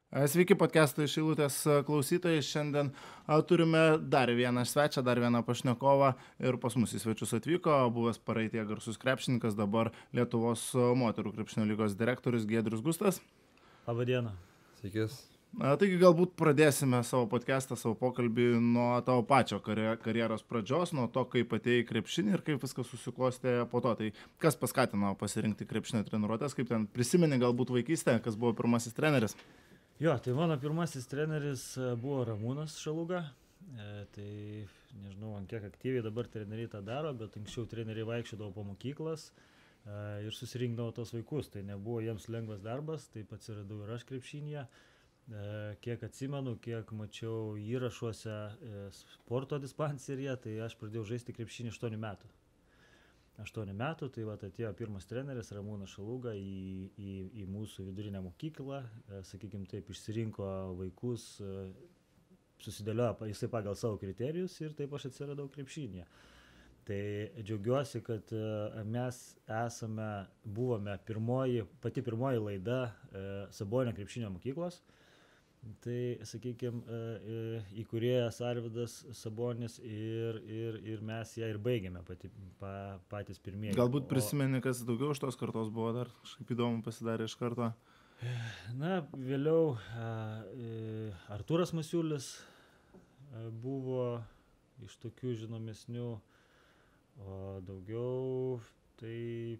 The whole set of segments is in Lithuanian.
Sveiki, podcast'o iš Šilutės klausytojai. Šiandien turime dar vieną svečią, dar vieną pašnekovą ir pas mus į svečius atvyko buvęs praeitie garsus krepšininkas, dabar Lietuvos moterų krepšinio lygos direktorius Giedrius Gustas. Labą dieną. Sveikis. Taigi galbūt pradėsime savo podcast'ą, savo pokalbį nuo tavo pačio karjeros pradžios, nuo to, kaip atėjai į krepšinį ir kaip viskas susiklostė po to. Tai kas paskatino pasirinkti krepšinio treniruotės, kaip ten prisimeni galbūt vaikystę, kas buvo pirmasis treneris? Jo, tai mano pirmasis treneris buvo Ramūnas Šaluga. Tai nežinau, ant kiek aktyviai dabar treneriai tą daro, bet anksčiau treneriai vaikščiodavo po mokyklas ir susirinkdavo tos vaikus. Tai nebuvo jiems lengvas darbas, taip atsiradau ir aš krepšinėje. Kiek atsimenu, kiek mačiau įrašuose sporto dispanseryje, tai aš pradėjau žaisti krepšinį 8 metų. 8 metų, tai atėjo pirmas treneris Ramūnas Šaluga į mūsų vidurinę mokyklą, sakykime taip, išsirinko vaikus, susidėliojo jisai pagal savo kriterijus ir taip aš atsiradau krepšinėje. Tai džiaugiuosi, kad mes buvome pati pirmoji laida Sabonio krepšinio mokyklos. Tai, sakykime, įkūrėjas Arvydas Sabonis ir mes ją ir baigėme patys pirmieji. Galbūt prisimeni, kas daugiau iš tos kartos buvo, dar kažkaip įdomu pasidarė iš karto. Na, vėliau Artūras Masiulis buvo iš tokių žinomesnių, o daugiau tai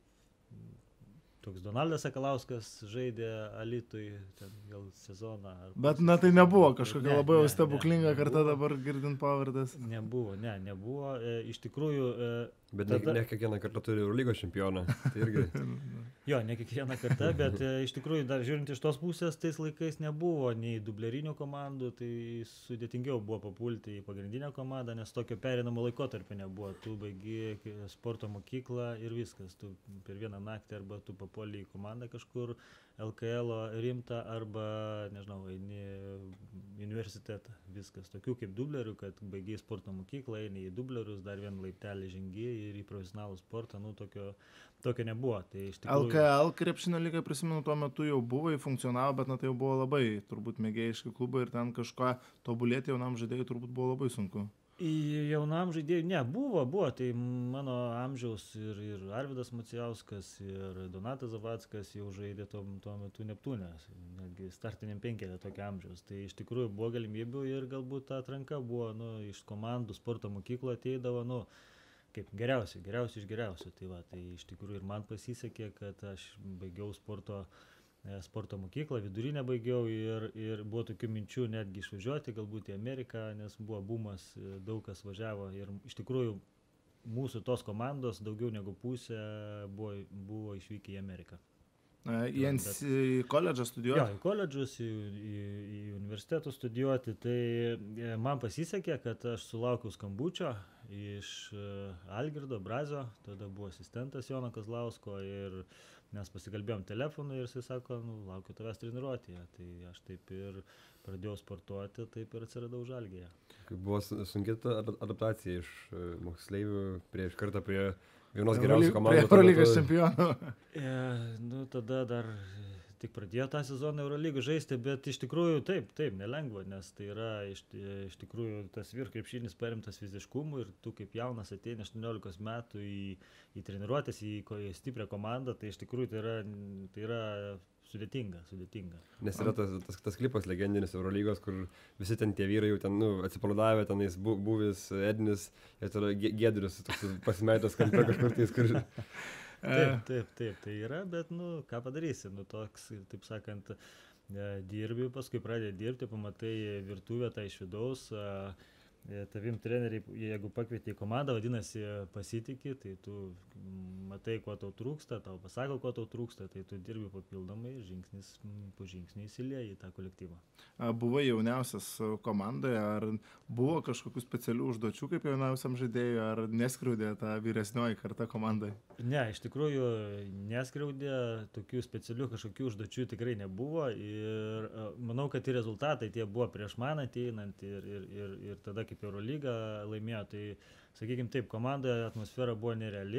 toks Donaldas Sakalauskas žaidė Alytui ten gal sezoną. Bet na tai nebuvo kažkokia labai stebuklinga karta dabar girdint pavardes. Nebuvo. Iš tikrųjų... Bet ne kiekvieną kartą turi Eurolygos čempioną. Tai irgi... Jo, ne kiekvieną kartą, bet iš tikrųjų dar žiūrint iš tos pusės, tais laikais nebuvo nei dublerinių komandų, tai sudėtingiau buvo papulti į pagrindinę komandą, nes tokio pereinamo laikotarpio nebuvo. Tu baigi sporto mokyklą ir viskas. Tu per vieną naktį arba tu papuoli į komandą kažkur LKL rimtą arba, nežinau, eini į universitetą. Viskas. Tokių kaip dublerių, kad baigi sporto mokyklą, eini į dublerius, dar vieną laiptelį žengi ir į profesionalų sportą, tokio nebuvo. Tai iš tikrųjų... LKL krepšinio lyga, prisimenu, tuo metu jau buvo, funkcionavo, bet tai jau buvo labai turbūt mėgėjiški klubai ir ten kažką tobulėti jaunam žaidėjui turbūt buvo labai sunku. Jaunam žaidėjui, buvo, tai mano amžiaus ir Arvydas Macijauskas, ir Donatas Zavackas jau žaidė tuo metu Neptūne, netgi startiniam penkelė tokio amžiaus. Tai iš tikrųjų buvo galimybių ir galbūt ta atranka buvo, iš komandų sporto mokyklo ateidavo, kaip geriausi iš geriausių. Tai iš tikrųjų ir man pasisekė, kad aš baigiau sporto mokyklą, vidurinę baigiau ir buvo tokių minčių netgi išvažiuoti galbūt į Ameriką, nes buvo bumas, daug kas važiavo ir iš tikrųjų mūsų tos komandos daugiau negu pusė buvo išvykę į Ameriką. Į koledžą studijuoti? Jo, į koledžus, į universitetus studijuoti. Tai man pasisekė, kad aš sulaukiau skambučio iš Algirdo Brazio, tada buvo asistentas Jono Kazlausko ir mes pasikalbėjom telefonu ir jisai sako, laukiu tavęs treniruotėje. Tai aš taip ir pradėjau sportuoti, taip ir atsiradau Žalgiryje. Buvo sunki adaptacija iš moksleivių iš karto prie vienos geriausių komandų. Prie Eurolygos čempionų. Tada dar tik pradėjo tą sezoną Eurolygą žaisti, bet iš tikrųjų taip, nelengva, nes tai yra iš tikrųjų tas vyrų krepšinis paremtas fiziškumu ir tu kaip jaunas ateini 18 metų į treniruotės, į stiprią komandą, tai iš tikrųjų tai yra sudėtinga. Nes yra tas klipas legendinis Eurolygos, kur visi ten tie vyrai jau ten atsipalaidavę, tenais Buvis, Ednis ir tada Giedrius pasimetęs kampe kažkur tais, kur... Taip, tai yra, bet ką padarysi, toks, taip sakant, dirbi, paskui pradedi dirbti, pamatai virtuvę tą iš vidaus, tavim treneriai, jeigu pakvieti į komandą, vadinasi pasitiki, tai tu matai, ko tau trūksta, tau pasako, ko tau trūksta, tai tu dirbi papildomai, žingsnis po žingsnį įsilieji į tą kolektyvą. Buvai jauniausias komandoje, ar buvo kažkokių specialių užduočių kaip jauniausiam žaidėjui, ar neskriaudė ta vyresnioji karta komandai? Ne, iš tikrųjų neskriaudė, tokių specialių kažkokių užduočių tikrai nebuvo ir manau, kad ir rezultatai tie buvo prieš man ateinant ir tada kaip Eurolygą laimėjo, tai sakykime taip, komandoje atmosfera buvo nereali,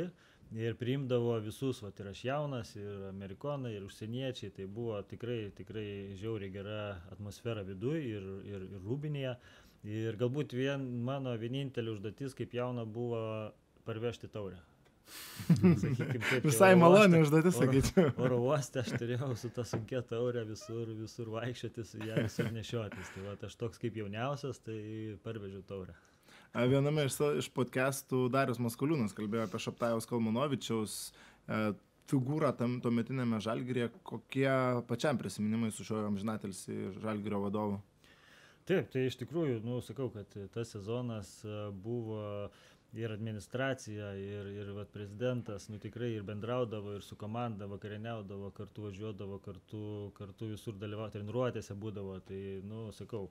ir priimdavo visus, ir aš jaunas, ir amerikonai, ir užsieniečiai, tai buvo tikrai žiauriai gera atmosfera viduje ir Rūbinėje. Ir galbūt mano vienintelė užduotis kaip jauna buvo parvežti taurę. Sakykim, taip, Visai maloni užduotis, sakyčiau. Oro uoste aš turėjau su ta sunkia taurė visur vaikščioti, su ją visur nešiotis. Tai aš toks kaip jauniausias, tai parvežiau taurę. Viename iš podcastų Darius Maskoliūnas kalbėjo apie Šaptajaus Kalmanovičiaus figūrą tuometinėme Žalgiryje. Kokie pačiam prisiminimai su šiuo amžinatilsį Žalgirio vadovu? Taip, tai iš tikrųjų, sakau, kad tas sezonas buvo ir administracija, ir prezidentas, tikrai ir bendraudavo, ir su komanda vakarieniaudavo, kartu važiuodavo, kartu visur dalyvavo, treniruotėse būdavo. Tai, sakau,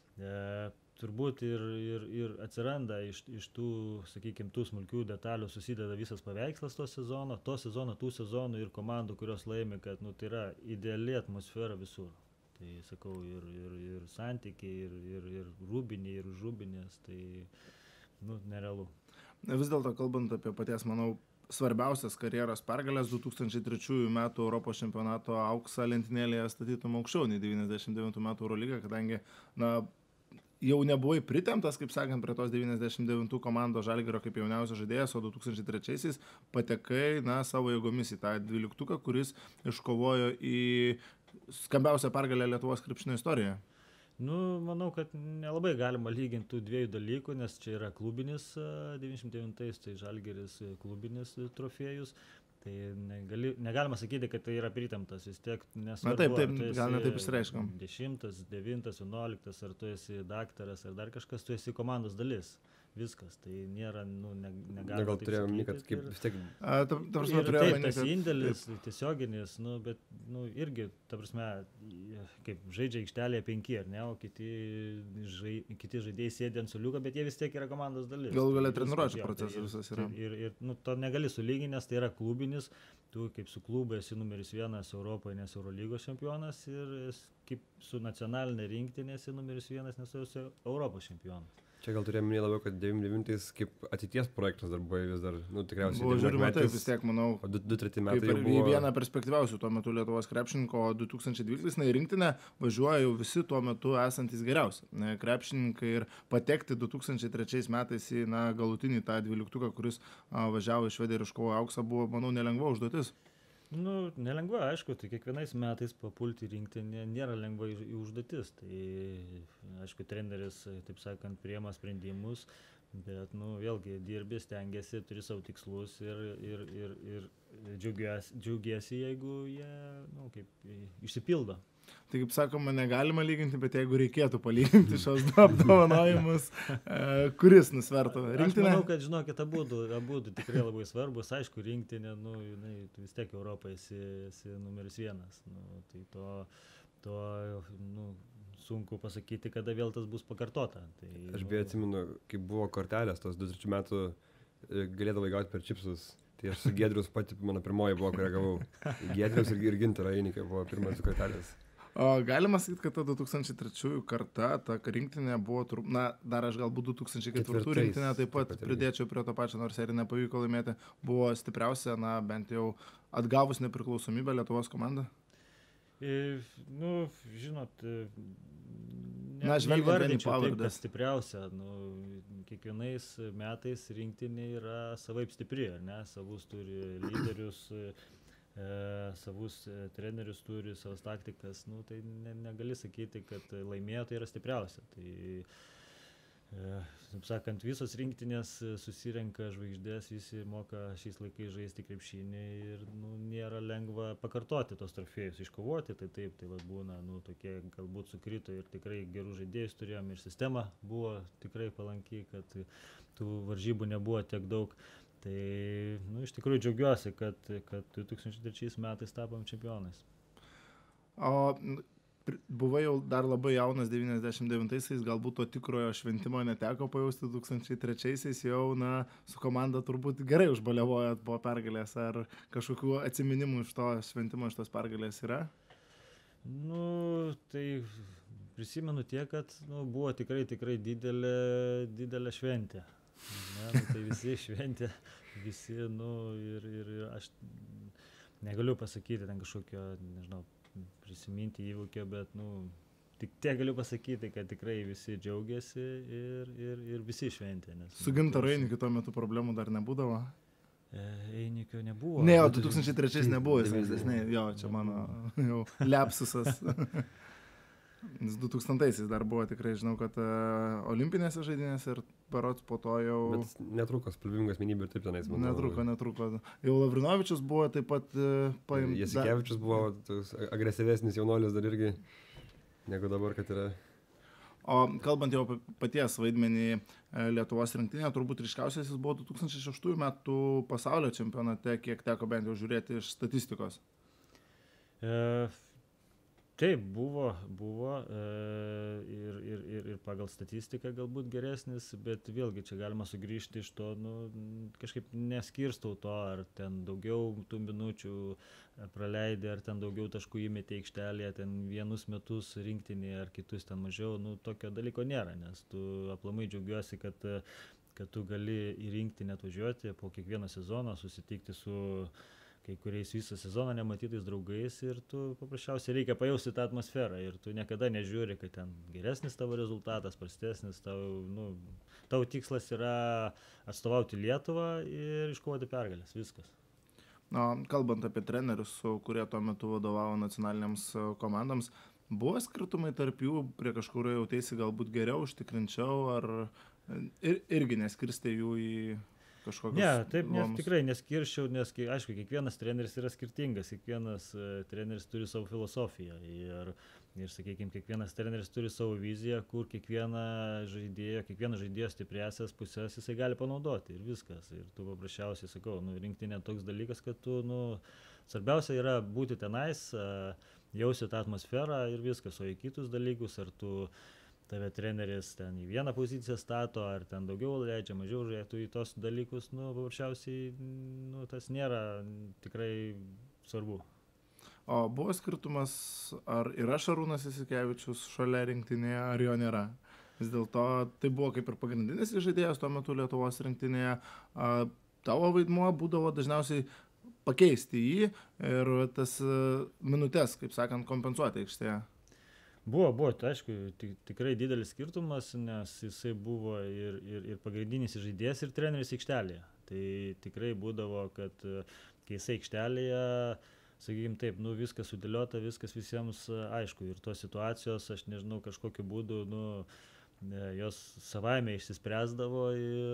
turbūt ir atsiranda iš tų, sakykime, tų smulkių detalių susideda visas paveikslas tų sezonų ir komandų, kurios laimi, kad tai yra ideali atmosfera visur. Tai sakau, ir santykiai, ir Rūbinė, ir Žubinės, tai nerealu. Vis dėlto, kalbant apie paties, manau, svarbiausias karjeros pergalės 2003 metų Europos čempionato auksą lentynėlėje statytum aukščiau nei 99 metų Eurolygą, kadangi, jau nebuvai pritemptas, kaip sakant, prie tos 99 komandos Žalgirio kaip jauniausias žaidėjas, o 2003-aisiais patekai, savo jėgomis į tą 12-uką, kuris iškovojo į skambiausią pergalę Lietuvos krepšinio istorijoje. Manau, kad nelabai galima lyginti tų dviejų dalykų, nes čia yra klubinis 99-ais, tai Žalgiris klubinis trofėjus. Tai negalima sakyti, kad tai yra pritemptas, vis tiek nesvarbu. Taip, gal ne taip išsireiškam. 10, 9, 11, ar tu esi daktaras, ar dar kažkas, tu esi komandos dalis. Viskas, tai nėra, negalima. Gal turėjom minėti, kaip vis tiek. Taip, tas indėlis tiesioginis, bet irgi, ta prasme, kaip žaidžia aikštelėje 5, ar ne, o kiti žaidėjai sėdė ant suoliuko, bet jie vis tiek yra komandos dalis. Gal galia treniruočio procesas visas yra. Ir to negali sulyginti, nes tai yra klubinis, tu kaip su klubu esi numeris 1 Europoje, nes Eurolygos čempionas, ir kaip su nacionalinė rinktinė esi numeris 1, nes tu esi Europos čempionas. Čia gal turėjom minėti labiau, kad 99-ais kaip ateities projektas dar buvo vis dar, tikriausiai. Buvo žiūrima taip, vis tiek, manau, 2-3 metai jau buvo. Vieną perspektyviausių tuo metu Lietuvos krepšininko, o 2012 į rinktinę važiuoja jau visi tuo metu esantys geriausi krepšininkai, ir patekti 2003 metais į galutinį tą 12-uką, kuris važiavo iš Švediją ir iškovojo auksą, buvo, manau, nelengva užduotis. Nelengva, aišku, tai kiekvienais metais papulti rinktinę nėra lengva užduotis. Tai, aišku, treneris, taip sakant, priima sprendimus, bet, vėlgi, dirbi, stengiasi, turi savo tikslus ir džiaugiesi, jeigu jie, kaip išsipildo. Tai, kaip sakoma, negalima lyginti, bet jeigu reikėtų palyginti šios du apdovanojimus, kuris nusvertų rinktinę? Aš manau, kad, žinokit, abudu tikrai labai svarbus. Aišku, rinktinė, vis tiek Europoje esi numeris 1. Tai to sunku pasakyti, kada vėl tas bus pakartota. Tai, aš beje atsimenu, kaip buvo kortelės, tos 2-3 metų galėdavai gauti per čipsus. Tai aš su Giedrius pati, mano pirmoji buvo, kurią gavau. Giedrius ir Gintarą Einiką buvo pirmas kortelės. O galima sakyti, kad ta 2003 karta, ta rinktinė buvo, dar aš galbūt 2004 rinktinė taip pat pridėčiau prie to pačio, nors ir nepavyko laimėti, buvo stipriausia, bent jau atgavus nepriklausomybę Lietuvos komanda? Žinot, neįvardinčiau taip, kad stipriausia. Kiekvienais metais rinktinė yra savaip stipri, ar ne? Savus turi lyderius, savus trenerius turi, savas taktikas. Tai negali sakyti, kad laimėtojai yra stipriausia. Tai, taip sakant, visos rinktinės susirenka žvaigždės, visi moka šiais laikais žaisti krepšinį ir nėra lengva pakartoti tos trofėjus, iškovoti, tai taip, tai būna, tokie galbūt sukrito ir tikrai gerų žaidėjus turėjom ir sistema buvo tikrai palanki, kad tų varžybų nebuvo tiek daug. Tai, iš tikrųjų džiaugiuosi, kad 2003 metais tapom čempionais. O buvai jau dar labai jaunas 99-aisiais, galbūt to tikrojo šventimo neteko pajausti 2003-aisiais, jau su komanda turbūt gerai užbaliavojat po pergalės, ar kažkokių atsiminimų iš to šventimo, iš tos pergalės yra? Tai prisimenu tiek, kad buvo tikrai didelė šventė. Tai visi šventė visi, nu, ir aš negaliu pasakyti ten kažkokio, nežinau, prisiminti įvykio, bet, nu, tik tiek galiu pasakyti, kad tikrai visi džiaugiasi ir visi šventė. Su Gintaru Einikiu tuo metu problemų dar nebūdavo? Einikio nebuvo. Ne, o 2003 nebuvo, jis, jo, čia mano jau lepsusas. 2000-aisiais dar buvo, tikrai žinau, kad olimpinėse žaidynėse ir parods po to jau... Bet netruko spalvingų asmenybių ir taip tenais, manau. Netruko. Jau Lavrinovičius buvo taip pat paimtas. Jasikevičius buvo agresyvesnis jaunuolis dar irgi, negu dabar, kad yra... O kalbant jau apie paties vaidmenį Lietuvos rinktinėje, turbūt ryškiausias jis buvo 2006 metų pasaulio čempionate, kiek teko bent jau žiūrėti iš statistikos. Taip, buvo ir pagal statistiką galbūt geresnis, bet vėlgi čia galima sugrįžti iš to, nu, kažkaip neskirstau to, ar ten daugiau tų minučių praleidė, ar ten daugiau taškų įmetė aikštelėje, ten vienus metus rinktinėje, ar kitus ten mažiau, nu, tokio dalyko nėra, nes tu aplamai džiaugiuosi, kad tu gali į rinktinę atvažiuoti po kiekvieno sezono, susitikti su kai kuriais visą sezoną nematytais draugais ir tu paprasčiausiai reikia pajausti tą atmosferą ir tu niekada nežiūri, kad ten geresnis tavo rezultatas, prastesnis, tavo tikslas yra atstovauti Lietuvą ir iškovoti pergalės, viskas. Na, kalbant apie trenerius, kurie tuo metu vadovavo nacionaliniams komandams, buvo skirtumai tarp jų, prie kažkurio jautėsi galbūt geriau, užtikrinčiau, ar irgi neskirstė jų į... Ne, taip tikrai neskirščiau, nes, aišku, kiekvienas treneris yra skirtingas, kiekvienas treneris turi savo filosofiją ir sakykime, kiekvienas treneris turi savo viziją, kur kiekvienas žaidėjo stipriasias pusės jisai gali panaudoti ir viskas. Ir tu paprasčiausiai, sakau, rinktinė toks dalykas, kad tu, svarbiausia yra būti tenais, jausti tą atmosferą ir viskas, o į kitus dalykus, ar tave treneris ten į vieną poziciją stato, ar ten daugiau leidžia, mažiau žiūrėtų į tos dalykus, paprasčiausiai, tas nėra tikrai svarbu. O buvo skirtumas, ar yra Šarūnas Jasikevičius šalia rinktinėje, ar jo nėra? Vis dėlto tai buvo kaip ir pagrindinis žaidėjas tuo metu Lietuvos rinktinėje. Tavo vaidmuo būdavo dažniausiai pakeisti jį ir tas minutes, kaip sakant, kompensuoti aikštėje. Buvo, tai aišku, tikrai didelis skirtumas, nes jisai buvo ir pagrindinis žaidėjas, ir treneris aikštelėje. Tai tikrai būdavo, kad kai jisai aikštelėje, sakykime taip, viskas sudėliota, viskas visiems aišku. Ir tos situacijos, aš nežinau, kažkokiu būdu, jos savaime išsispręsdavo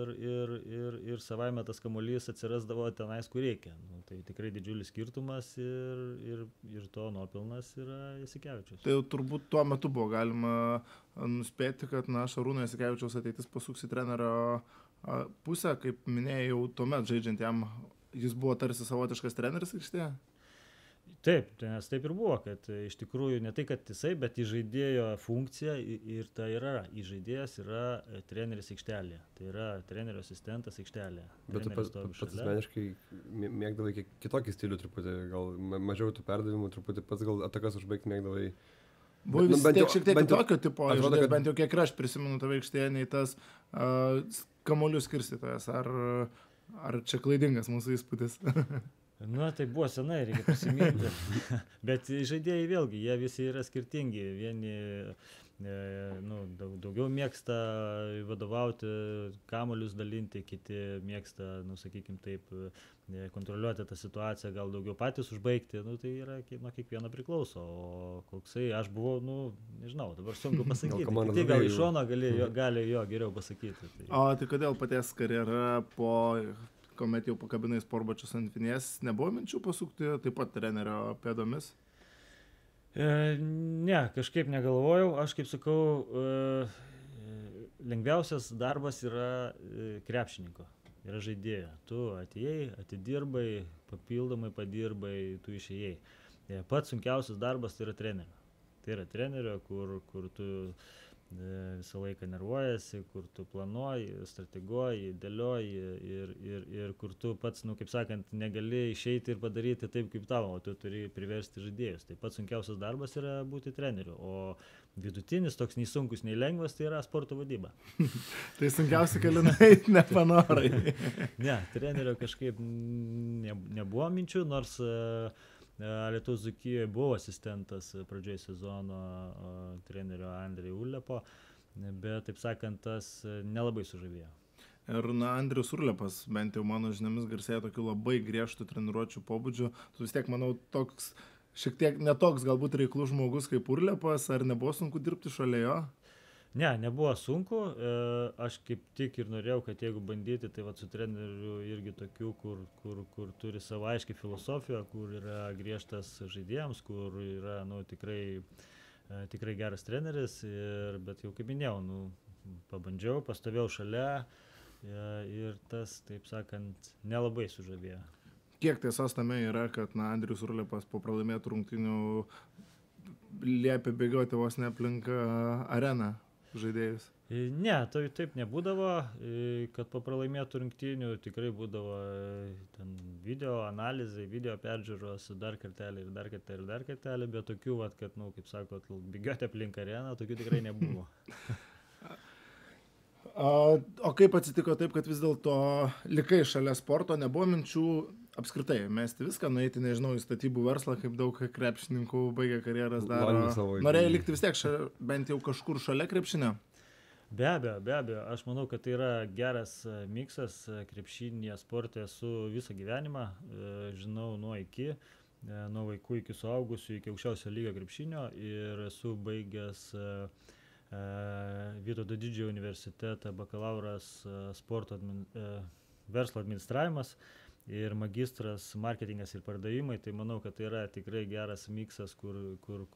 ir savaime tas kamuolys atsirasdavo tenais, kur reikia. Tai tikrai didžiulis skirtumas ir to nuopelnas yra Jasikevičius. Tai jau turbūt tuo metu buvo galima nuspėti, kad Šarūno Jasikevičiaus ateitis pasuks į trenerio pusę, kaip minėjau, tuomet žaidžiant jam, jis buvo tarsi savotiškas treneris aikštėje. Taip, nes taip ir buvo, kad iš tikrųjų ne tai, kad jisai, bet įžaidėjo funkcija ir tai yra, įžaidėjas yra treneris aikštelėje, tai yra trenerio asistentas aikštelėje. Bet tu pats asmeniškai mėgdavai kitokį stilių truputį, gal mažiau tų perdavimų, truputį pats gal atakas užbaigti mėgdavai. Buvo vis tiek šiek tiek kitokio tipo, žaidėjas, bent jau kiek aš prisimenu tave aikštėje, nei tas kamuolių skirstytojas, ar čia klaidingas mūsų įspūdis? Tai buvo senai, reikia prisiminti, bet žaidėjai vėlgi, jie visi yra skirtingi, vieni daugiau mėgsta vadovauti, kamuolius dalinti, kiti mėgsta, sakykime taip, kontroliuoti tą situaciją, gal daugiau patys užbaigti, tai yra nuo kiekvieno priklauso, o koksai aš buvau, nežinau, dabar sunku pasakyti, kiti gal iš šono gali jo geriau pasakyti. O tai kodėl paties karjera kuomet jau pakabinai sportbačius ant vinies, nebuvo minčių pasukti taip pat trenerio pėdomis? Ne, kažkaip negalvojau. Aš kaip sakau, lengviausias darbas yra krepšininko, yra žaidėjo. Tu atėjai, atidirbai, papildomai padirbai, tu išėjai. Pats sunkiausias darbas tai yra trenerio. Tai yra trenerio, kur tu visą laiką nervuojasi, kur tu planuoji, strateguoji, dėlioji ir kur tu pats, kaip sakant, negali išeiti ir padaryti taip, kaip tavo, o tu turi priversti žaidėjus. Tai pats sunkiausias darbas yra būti treneriu, o vidutinis, toks nei sunkus, nei lengvas, tai yra sporto vadyba. Tai sunkiausia kalinai, nepanorai. Ne, trenerio kažkaip nebuvo minčių, nors Alytaus Dzūkijoje buvo asistentas pradžioje sezono trenerio Andrei Ulepo, bet, taip sakant, tas nelabai sužavėjo. Ir Andrius Urlepas, bent jau mano žiniomis, garsėja tokiu labai griežtų treniruočių pobūdžiu. Tu vis tiek, manau, toks, šiek tiek netoks galbūt reiklus žmogus kaip Urlepas, ar nebuvo sunku dirbti šalia jo? Ne, nebuvo sunku, aš kaip tik ir norėjau, kad jeigu bandyti, tai su treneriu irgi tokių, kur turi savo aiškiai filosofiją, kur yra griežtas žaidėjams, kur yra tikrai geras treneris, bet jau kaip minėjau, pabandžiau, pastovėjau šalia ir tas, taip sakant, nelabai sužavėjo. Kiek tiesos tame yra, kad Andrius Urlepas po pralaimėtų rungtynių liepia bėgioti vos ne aplink areną žaidėjus? Ne, taip nebūdavo, kad po pralaimėtų rungtynių tikrai būdavo ten video analizai, video peržiūros dar kartelį, bet tokių, kad, kaip sakot, bėgioti aplink areną, tokių tikrai nebuvo. O kaip atsitiko taip, kad vis dėlto likai šalia sporto, nebuvo minčių apskritai mesti viską, nueiti, nežinau, į statybų verslą, kaip daug krepšininkų baigia karjeras daro. Norėjai likti vis tiek bent jau kažkur šalia krepšinio? Be abejo, aš manau, kad tai yra geras miksas krepšinėje sporte su visą gyvenimą, žinau nuo iki, nuo vaikų iki suaugusių, iki aukščiausio lygio krepšinio ir esu baigęs Vytauto Didžiojo universitetą bakalauras verslo administravimas ir magistras marketingas ir pardavimai, tai manau, kad tai yra tikrai geras miksas, kur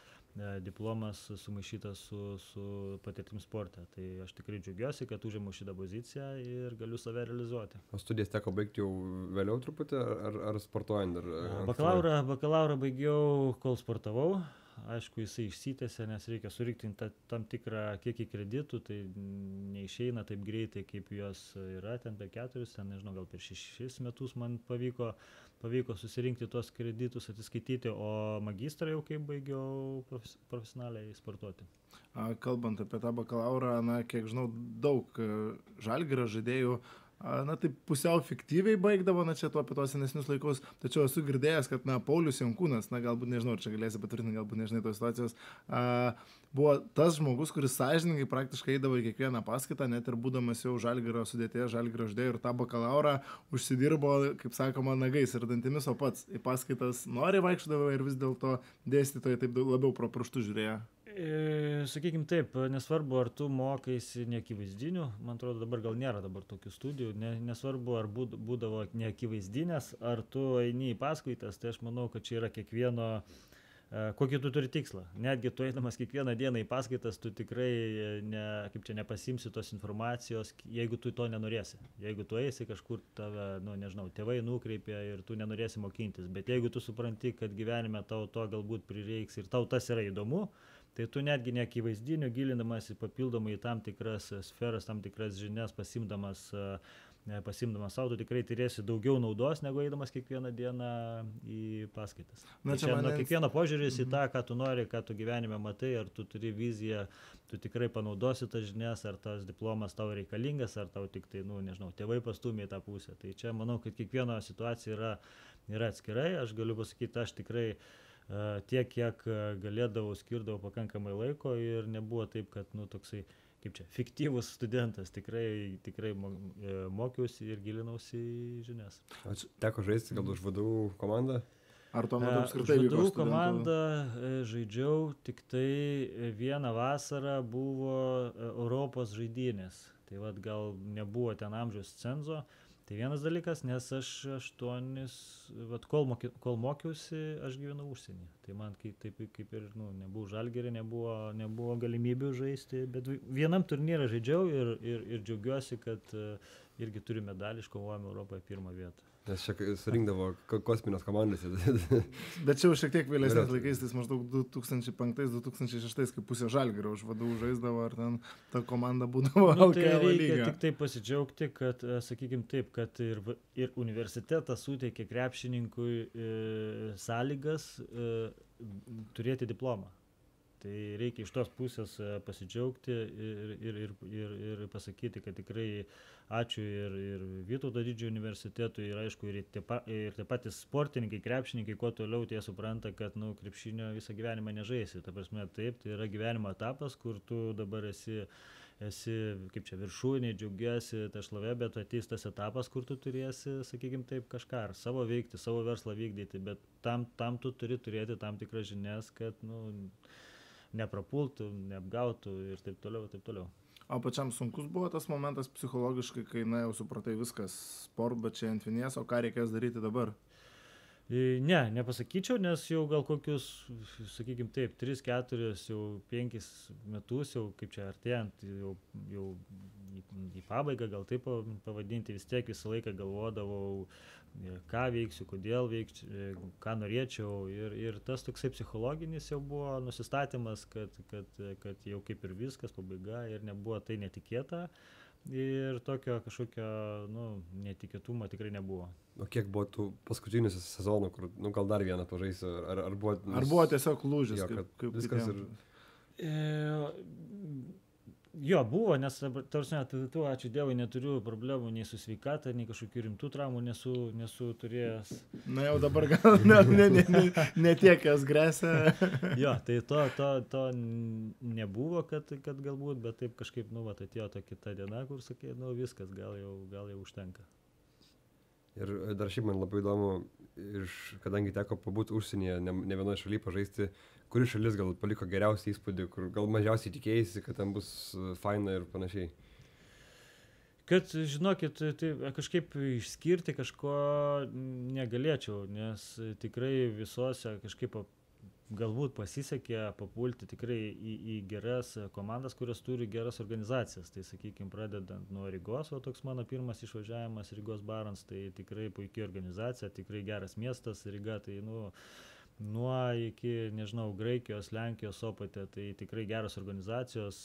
diplomas sumaišytas su patirtim sporte. Tai aš tikrai džiaugiuosi, kad užimu šitą poziciją ir galiu save realizuoti. O studijas teko baigti jau vėliau truputį, ar sportuojant? Bakalaurą baigiau, kol sportavau. Aišku, jisai išsitęsė, nes reikia surinkti tam tikrą kiekį kreditų, tai neišeina taip greitai, kaip jos yra ten per 4, nežinau, gal per 6 metus man pavyko susirinkti tuos kreditus, atsiskaityti, o magistrą jau kaip baigiau profesionaliai sportuoti. Kalbant apie tą bakalaurą, kiek žinau, daug Žalgirio žaidėjų taip pusiau fiktyviai baigdavo, čia tuo apie tos senesnius laikus, tačiau esu girdėjęs, kad Paulius Jankūnas, galbūt nežinau, ar čia galėsi patvirtinti, galbūt nežinai tos situacijos, buvo tas žmogus, kuris sąžiningai praktiškai eidavo į kiekvieną paskaitą, net ir būdamas jau Žalgirio sudėtyje, Žalgirio žaidėjų ir tą bakalaurą užsidirbo, kaip sakoma, nagais ir dantimis, o pats į paskaitas nori vaikščiodavo ir vis dėlto dėstytojai taip labiau pro pirštus žiūrėjo. Sakykim taip, nesvarbu, ar tu mokaisi neakivaizdinių, man atrodo, dabar gal nėra dabar tokių studijų, nesvarbu, ar būdavo neakivaizdinės, ar tu eini į paskaitas, tai aš manau, kad čia yra kiekvieno, kokį tu turi tikslą. Netgi tu eidamas kiekvieną dieną į paskaitas, tu tikrai nepasimsi tos informacijos, jeigu tu to nenorėsi. Jeigu tu eisi kažkur tave, tėvai nukreipia ir tu nenorėsi mokintis, bet jeigu tu supranti, kad gyvenime tau to galbūt prireiks ir tau tas yra įdomu, tai tu netgi neakivaizdinių, gilindamas papildomai į tam tikras sferas, tam tikras žinias, pasimdamas savo, tu tikrai turėsi daugiau naudos, negu eidamas kiekvieną dieną į paskaitas. Kiekvieno požiūris į tą, ką tu nori, ką tu gyvenime matai, ar tu turi viziją, tu tikrai panaudosi tas žinias, ar tas diplomas tau reikalingas, ar tau tik tai, tėvai pastumė į tą pusę. Tai čia manau, kad kiekvieno situacija yra atskirai, aš galiu pasakyti, aš tikrai tiek, kiek galėdavau, skirdavau pakankamai laiko ir nebuvo taip, kad, toksai, fiktyvus studentas, tikrai mokiausi ir gilinausi į žinias. Teko žaisti gal už VDU komandą? Ar tuo metu apskritai vyko studentų? VDU komandą žaidžiau, tik tai vieną vasarą buvo Europos žaidynės, tai gal nebuvo ten amžiaus cenzo. Tai vienas dalykas, nes aš 8, kol mokiausi, aš gyvenau užsienį. Tai man taip kaip ir nebuvo Žalgiry, nebuvo galimybių žaisti, bet vienam turnyrą žaidžiau ir džiaugiuosi, kad irgi turiu medalį, iškovojame Europoje 1 vietą. Nes čia surinkdavo kosminės komandas. Bet čia jau šiek tiek vėlesnės laikais, tai maždaug 2005-2006, kai pusė Žalgirio už vadovų žaisdavo, ar ten ta komanda būdavo Tai LKL reikia lyga. tik tai pasidžiaugti, kad, sakykime taip, kad ir universitetas suteikė krepšininkui sąlygas turėti diplomą. Tai reikia iš tos pusės pasidžiaugti ir pasakyti, kad tikrai ačiū ir Vytauto didžiojo universitetui, ir aišku, ir tie patys sportininkai, krepšininkai, kuo toliau tie supranta, kad krepšinio visą gyvenimą nežaisi. Ta prasme, taip, tai yra gyvenimo etapas, kur tu dabar esi kaip čia viršūnė, džiaugiasi ta šlovė, bet ateis tas etapas, kur tu turėsi, sakykime taip, kažką ar savo veikti, savo verslą vykdyti, bet tam tu turi turėti tam tikras žinias, kad neprapultų, neapgautų ir taip toliau, taip toliau. O pačiam sunkus buvo tas momentas psichologiškai, kai jau supratai viskas, sport, bet čia ant vinies, o ką reikės daryti dabar? Ne, nepasakyčiau, nes jau gal kokius, sakykime taip, 3-4, jau 5 metus, jau kaip čia artėjant, jau į pabaigą, gal taip pavadinti, vis tiek visą laiką galvodavau, ką veiksiu, kodėl veiksiu, ką norėčiau, ir tas toksai psichologinis jau buvo nusistatymas, kad jau kaip ir viskas, pabaiga, ir nebuvo tai netikėta, ir tokio kažkokio netikėtumo tikrai nebuvo. O kiek buvo tų paskutinių sezonų, kur gal dar vieną pažaisiu, ar buvo... Ar buvo tiesiog lūžis, kaip viskas ir... Jo, buvo, nes, tu, ačiū Dievui, neturiu problemų nei su sveikata, nei kažkokių rimtų traumų nesu turėjęs. Na jau dabar gal ne tiek, kas grėsia. Jo, tai to nebuvo, kad galbūt, bet taip kažkaip, atėjo ta kita diena, kur sakė, viskas, gal jau užtenka. Ir dar šiaip man labai įdomu, kadangi teko pabūti užsienyje, ne vienoje šalyje pažaisti, kuri šalis gal paliko geriausią įspūdį, kur gal mažiausiai tikėjasi, kad ten bus faina ir panašiai. Kad, žinokit, tai kažkaip išskirti kažko negalėčiau, nes tikrai visose kažkaip galbūt pasisekė papulti tikrai į geras komandas, kurios turi geras organizacijas. Tai, sakykime, pradedant nuo Rygos, o toks mano pirmas išvažiavimas Rygos Barons, tai tikrai puikia organizacija, tikrai geras miestas Ryga, tai nuo iki, nežinau, Graikijos, Lenkijos, Sopote, tai tikrai geros organizacijos,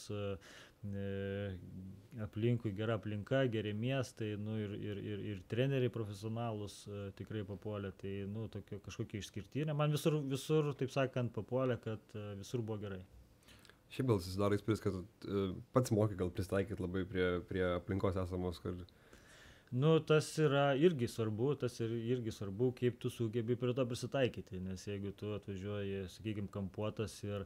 aplinkui gera aplinka, geri miestai, ir treneriai profesionalus tikrai papuolė, tai, tokio kažkokia išskirtinė. Man visur, taip sakant, papuolė, kad visur buvo gerai. Šiaip gal susidaro įspūdis, kad pats moki gal pristaikyti labai prie aplinkos esamos, kad... Tas yra irgi svarbu, kaip tu sugebi prie to prisitaikyti, nes jeigu tu atvažiuoji, sakykime, kampuotas ir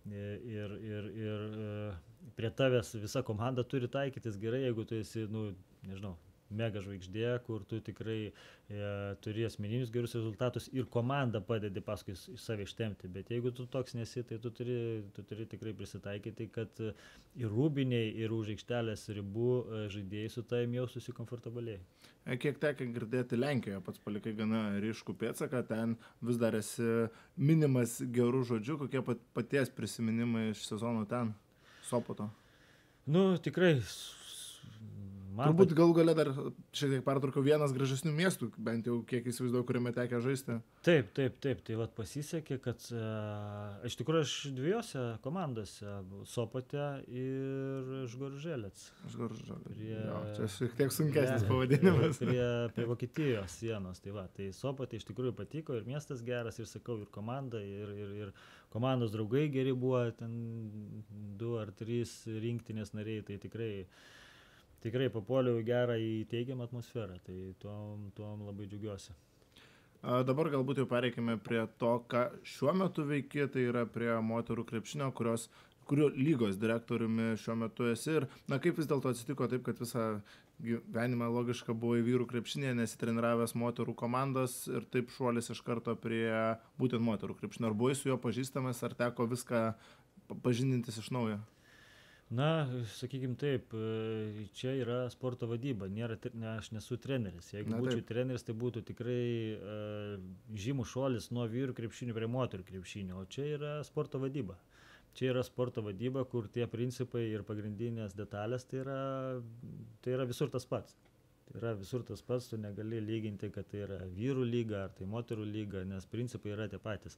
prie tavęs visa komanda turi taikytis gerai, jeigu tu esi, nežinau, mega žvaigždė, kur tu tikrai turi asmeninius gerus rezultatus ir komanda padedi paskui save ištempti, bet jeigu tu toks nesi, tai tu turi tikrai prisitaikyti, kad ir rūbiniai, ir už aikštelės ribų žaidėjai su tavim jaustųsi komfortabiliai. Kiek tekia girdėti, Lenkijoje pats palikai gana ryškų pėdsaką, ten vis dar esi minimas gerų žodžių, kokie paties prisiminimai iš sezono ten, Sopoto? Tikrai... Turbūt galų gale dar šiek tiek pertraukiau vienas gražesnių miestų, bent jau kiek įsivaizduoju, kuriame tekę žaisti. Taip, tai pasisekė, kad iš tikrųjų aš dviejose komandose, Sopote ir Žgoržėlec. Čia šiek tiek sunkesnis pavadinimas. Prie Vokietijos sienos, tai Sopote iš tikrųjų patiko ir miestas geras, ir sakau, ir komanda, ir komandos draugai geri buvo, ten 2 ar 3 rinktinės nariai, tai tikrai papuoliau gerą į teigiamą atmosferą, tai tuom labai džiaugiuosi. Dabar galbūt jau pereikime prie to, ką šiuo metu veiki, tai yra prie moterų krepšinio, kurio lygos direktoriumi šiuo metu esi. Ir kaip vis dėlto atsitiko taip, kad visą gyvenimą logiška buvo į vyrų krepšinėje, nesitreniravęs moterų komandos ir taip šuolis iš karto prie būtent moterų krepšinio. Ar buvai su juo pažįstamas, ar teko viską pažindintis iš naujo? Sakykime taip, čia yra sporto vadyba, aš nesu treneris. Jeigu būčiau treneris, tai būtų tikrai žymus šuolis nuo vyrų krepšinio prie moterų krepšinio, o čia yra sporto vadyba. Čia yra sporto vadyba, kur tie principai ir pagrindinės detalės tai yra visur tas pats. yra visur tas pats, tu negali lyginti, kad tai yra vyrų lyga ar tai moterų lyga, nes principai yra tie patys.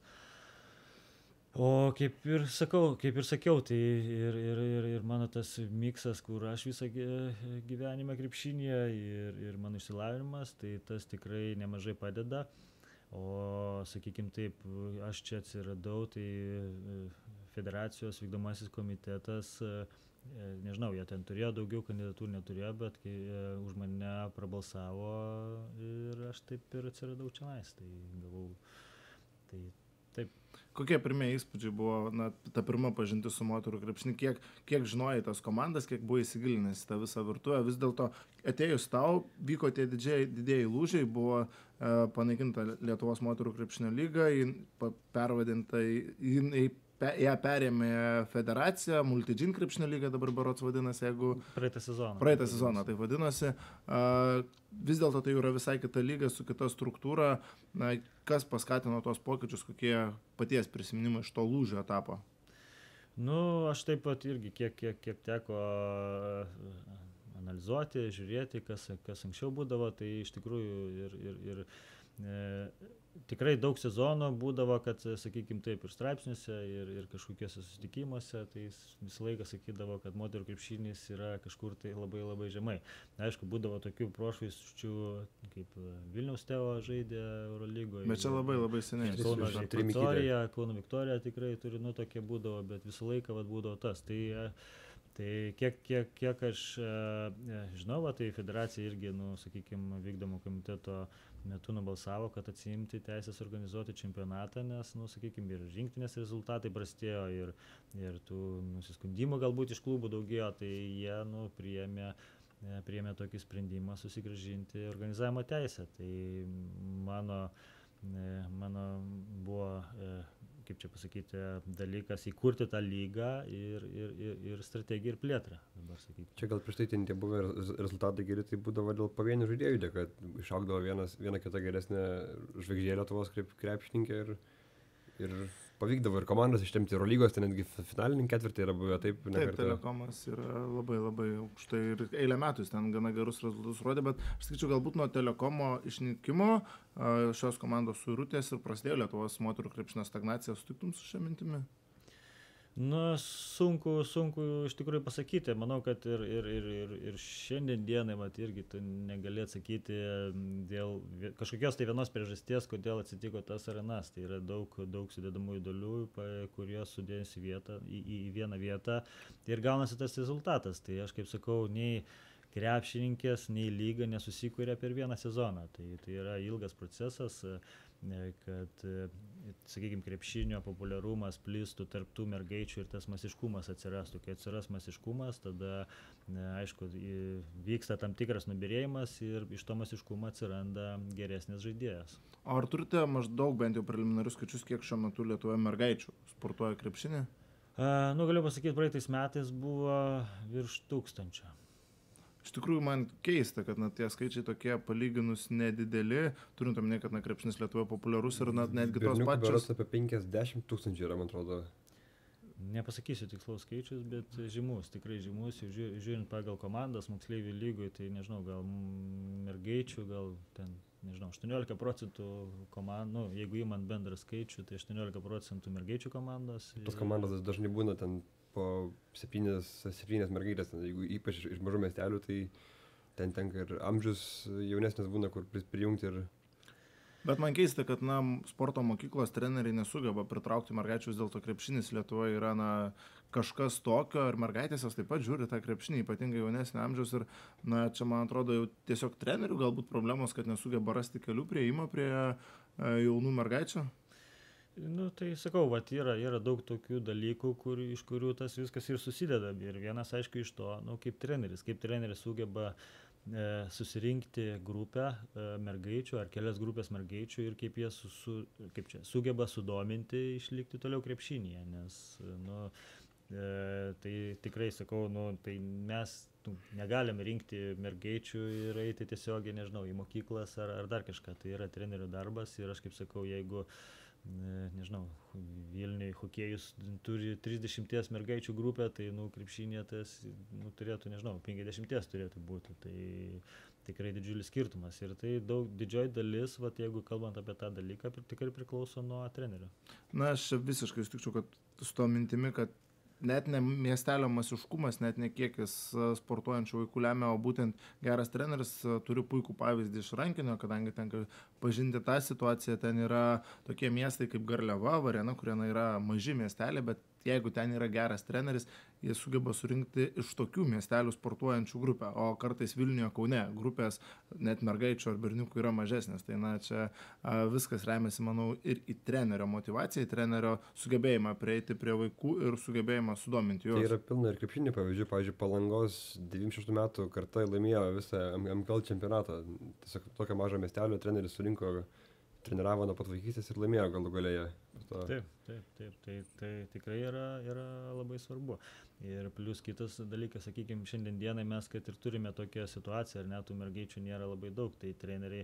O kaip ir sakiau, tai ir mano tas miksas, kur aš visą gyvenimą krepšinėje ir mano išsilavinimas, tai tas tikrai nemažai padeda. O, sakykime taip, aš čia atsiradau, tai federacijos vykdomasis komitetas, nežinau, jie ten turėjo daugiau kandidatūrų, neturėjo, bet kai už mane prabalsavo ir aš taip ir atsiradau čionais, tai gavau, tai taip. Kokie pirmieji įspūdžiai buvo, na, ta pirma pažintis su moterų krepšiniu, kiek žinojai tas komandas, kiek buvo įsigilinęs tą visą virtuvę, vis dėlto atėjus tau, vyko tie didieji lūžiai, buvo panaikinta Lietuvos moterų krepšinio lyga, pervadinta, ją perėmė federacija, Multidžin krepšinio lyga dabar berods vadinasi, jeigu... Praeitą sezoną tai vadinasi. Vis dėlto tai yra visai kita lyga su kita struktūra. Na, kas paskatino tos pokyčius, kokie paties prisiminimai iš to lūžio etapo? Nu, aš taip pat irgi kiek teko analizuoti, žiūrėti, kas anksčiau būdavo, tai iš tikrųjų tikrai daug sezonų būdavo, kad, sakykime taip, ir straipsniuose, ir kažkokiuose susitikimuose, tai visą laiką sakydavo, kad moterų krepšinis yra kažkur tai labai labai žemai. Aišku, būdavo tokių prošvaisčių, kaip Vilniaus Teo žaidė Eurolygoje. Bet čia labai labai seniai. Kauno Viktorija tikrai turi, nu, tokie būdavo, bet visą laiką būdavo tas. Tai kiek aš žinau, tai federacija irgi, nu, sakykime, vykdomo komiteto metu nubalsavo, kad atsiimti teisės organizuoti čempionatą, nes, nu, sakykime, ir rinktinės rezultatai prastėjo, ir tų nusiskundimų galbūt iš klubų daugėjo, tai jie, nu, priėmė tokį sprendimą susigrąžinti organizavimo teisę. Tai mano buvo, kaip čia pasakyti, dalykas įkurti tą lygą ir strategiją ir plėtrą. Dabar sakyti. Čia gal prieš tai tie buvę rezultatai geri, tai būdavo dėl pavienių žaidėjų, kad išaugdavo viena kita geresnė žvaigždė Lietuvos krepšininkė ir pavykdavo ir komandas ištempti Eurolygos, tai netgi finaliniai ketvirtai yra buvę taip. Taip, Telekomas yra labai labai aukštai ir eilę metų jis ten gana gerus rezultatus rodė, bet aš sakyčiau, galbūt nuo Telekomo išnykimo šios komandos suirutės ir prasidėjo Lietuvos moterų krepšinio stagnacija, sutiktum su šia mintimi? Nu, sunku iš tikrųjų pasakyti. Manau, kad ir šiandien dienai, irgi tu negali atsakyti dėl kažkokios tai vienos priežasties, kodėl atsitiko tas ar anas. Tai yra daug sudedamųjų dalių, kurie sudėjus į vieną vietą ir gaunasi tas rezultatas. Tai aš kaip sakau, nei krepšininkės, nei lyga nesusikūrė per vieną sezoną. Tai yra ilgas procesas, kad, sakykime, krepšinio populiarumas plistų tarp tų mergaičių ir tas masiškumas atsirastų. Kai atsiras masiškumas, tada, aišku, vyksta tam tikras nubyrėjimas ir iš to masiškumo atsiranda geresnis žaidėjas. O ar turite maždaug bent jau preliminarius skaičius, kiek šiuo metu Lietuvoje mergaičių sportuoja krepšinį? Galiu pasakyti, praeitais metais buvo virš 1000. Iš tikrųjų, man keista, kad tie skaičiai tokie palyginus nedideli, turint omenyje, kad krepšinis Lietuvoje populiarus ir netgi tos pačios... Berniukų apie 50 000 yra, man atrodo. Nepasakysiu tikslaus skaičius, bet žymus, tikrai žymus, žiūrint pagal komandas, moksleivių lygoj, tai nežinau, gal mergaičių, gal ten, nežinau, 18% komandų, jeigu įmant bendrą skaičių, tai 18% mergaičių komandos. Tos komandos dažnai būna ten po 7 mergaitės, jeigu ypač iš mažų miestelių, tai ten tenka ir amžius jaunesnis būna, kur prijungti ir... Bet man keista, kad sporto mokyklos treneriai nesugeba pritraukti mergaičių, vis dėlto krepšinis Lietuvoje yra kažkas tokio ir mergaitės jos taip pat žiūri tą krepšinį, ypatingai jaunesnio amžiaus ir čia man atrodo jau tiesiog trenerių galbūt problemos, kad nesugeba rasti kelių prieimo prie jaunų mergaičių. Nu, tai sakau, yra daug tokių dalykų, iš kurių tas viskas ir susideda. Ir vienas, aišku, iš to, kaip treneris sugeba susirinkti grupę mergaičių ar kelias grupės mergaičių ir kaip jie sugeba sudominti, išlikti toliau krepšinyje. Nes, tai tikrai sakau, tai mes negalim rinkti mergaičių ir eiti tiesiogiai, nežinau, į mokyklas ar dar kažką. Tai yra trenerių darbas ir aš kaip sakau, jeigu nežinau, Vilniuje hokėjus turi 30 mergaičių grupę, tai, krepšinė tas, turėtų, nežinau, 50 turėtų būti. Tai tikrai didžiulis skirtumas. Ir tai didžioji dalis, jeigu kalbant apie tą dalyką, tikrai priklauso nuo trenerio. Na, aš visiškai sutikčiau, kad su to mintimi, kad net ne miestelio masiškumas, net ne kiekis sportuojančių vaikų lemia, o būtent geras treneris. Turiu puikų pavyzdį iš rankinio, kadangi tenka pažinti tą situaciją. Ten yra tokie miestai kaip Garliava, Varėna, kurie yra maži miesteliai, bet jeigu ten yra geras treneris, jie sugeba surinkti iš tokių miestelių sportuojančių grupę, o kartais Vilniuje, Kaune grupės net mergaičių ar berniukų yra mažesnės. Tai čia viskas remiasi, manau, ir į trenerio motivaciją, į trenerio sugebėjimą prieiti prie vaikų ir sugebėjimą sudominti juos. Tai yra pilna ir krepšinio pavyzdžių. Pavyzdžiui, Palangos 96 metų karta laimėjo visą MKL čempionatą. Tiesiog tokio mažo miestelio treneris surinko, treniravo nuo pat vaikystės ir laimėjo galų galėje. Taip. Tai tikrai yra labai svarbu. Ir plus kitas dalykas, sakykime, šiandien dienai mes, kad ir turime tokią situaciją, ar net tų mergaičių nėra labai daug, tai treneriai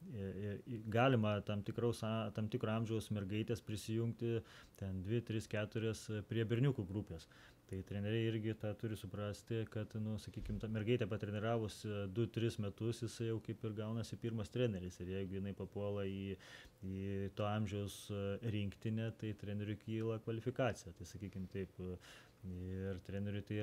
galima tam tikro amžiaus mergaitės prisijungti ten 2, 3, 4 prie berniukų grupės. Tai treneriai irgi tą turi suprasti, kad, sakykime, ta mergaitė patreniravus 2-3 metus, jisai jau kaip ir gaunasi pirmas treneris. Ir jeigu jinai papuola į to amžiaus rinktinę, tai treneriui kyla kvalifikacija. Tai sakykime taip, ir treneriui tai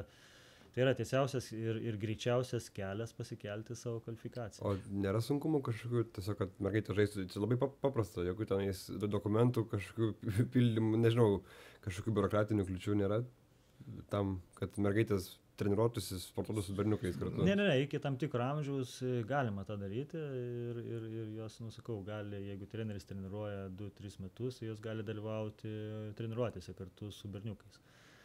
yra tiesiausias ir greičiausias kelias pasikelti savo kvalifikaciją. O nėra sunkumų kažkokių, tiesiog, kad mergaitė žaistų, tai labai paprasta, jokių tenais dokumentų, kažkokių pildymų, nežinau, kažkokių biurokratinių kliučių nėra tam, kad mergaitės treniruotųsi, sportuotųsi su berniukais kartu. Ne, iki tam tikro amžiaus galima tą daryti ir jos, sakau, gali, jeigu treneris treniruoja 2-3 metus, jos gali dalyvauti treniruotėse kartu su berniukais.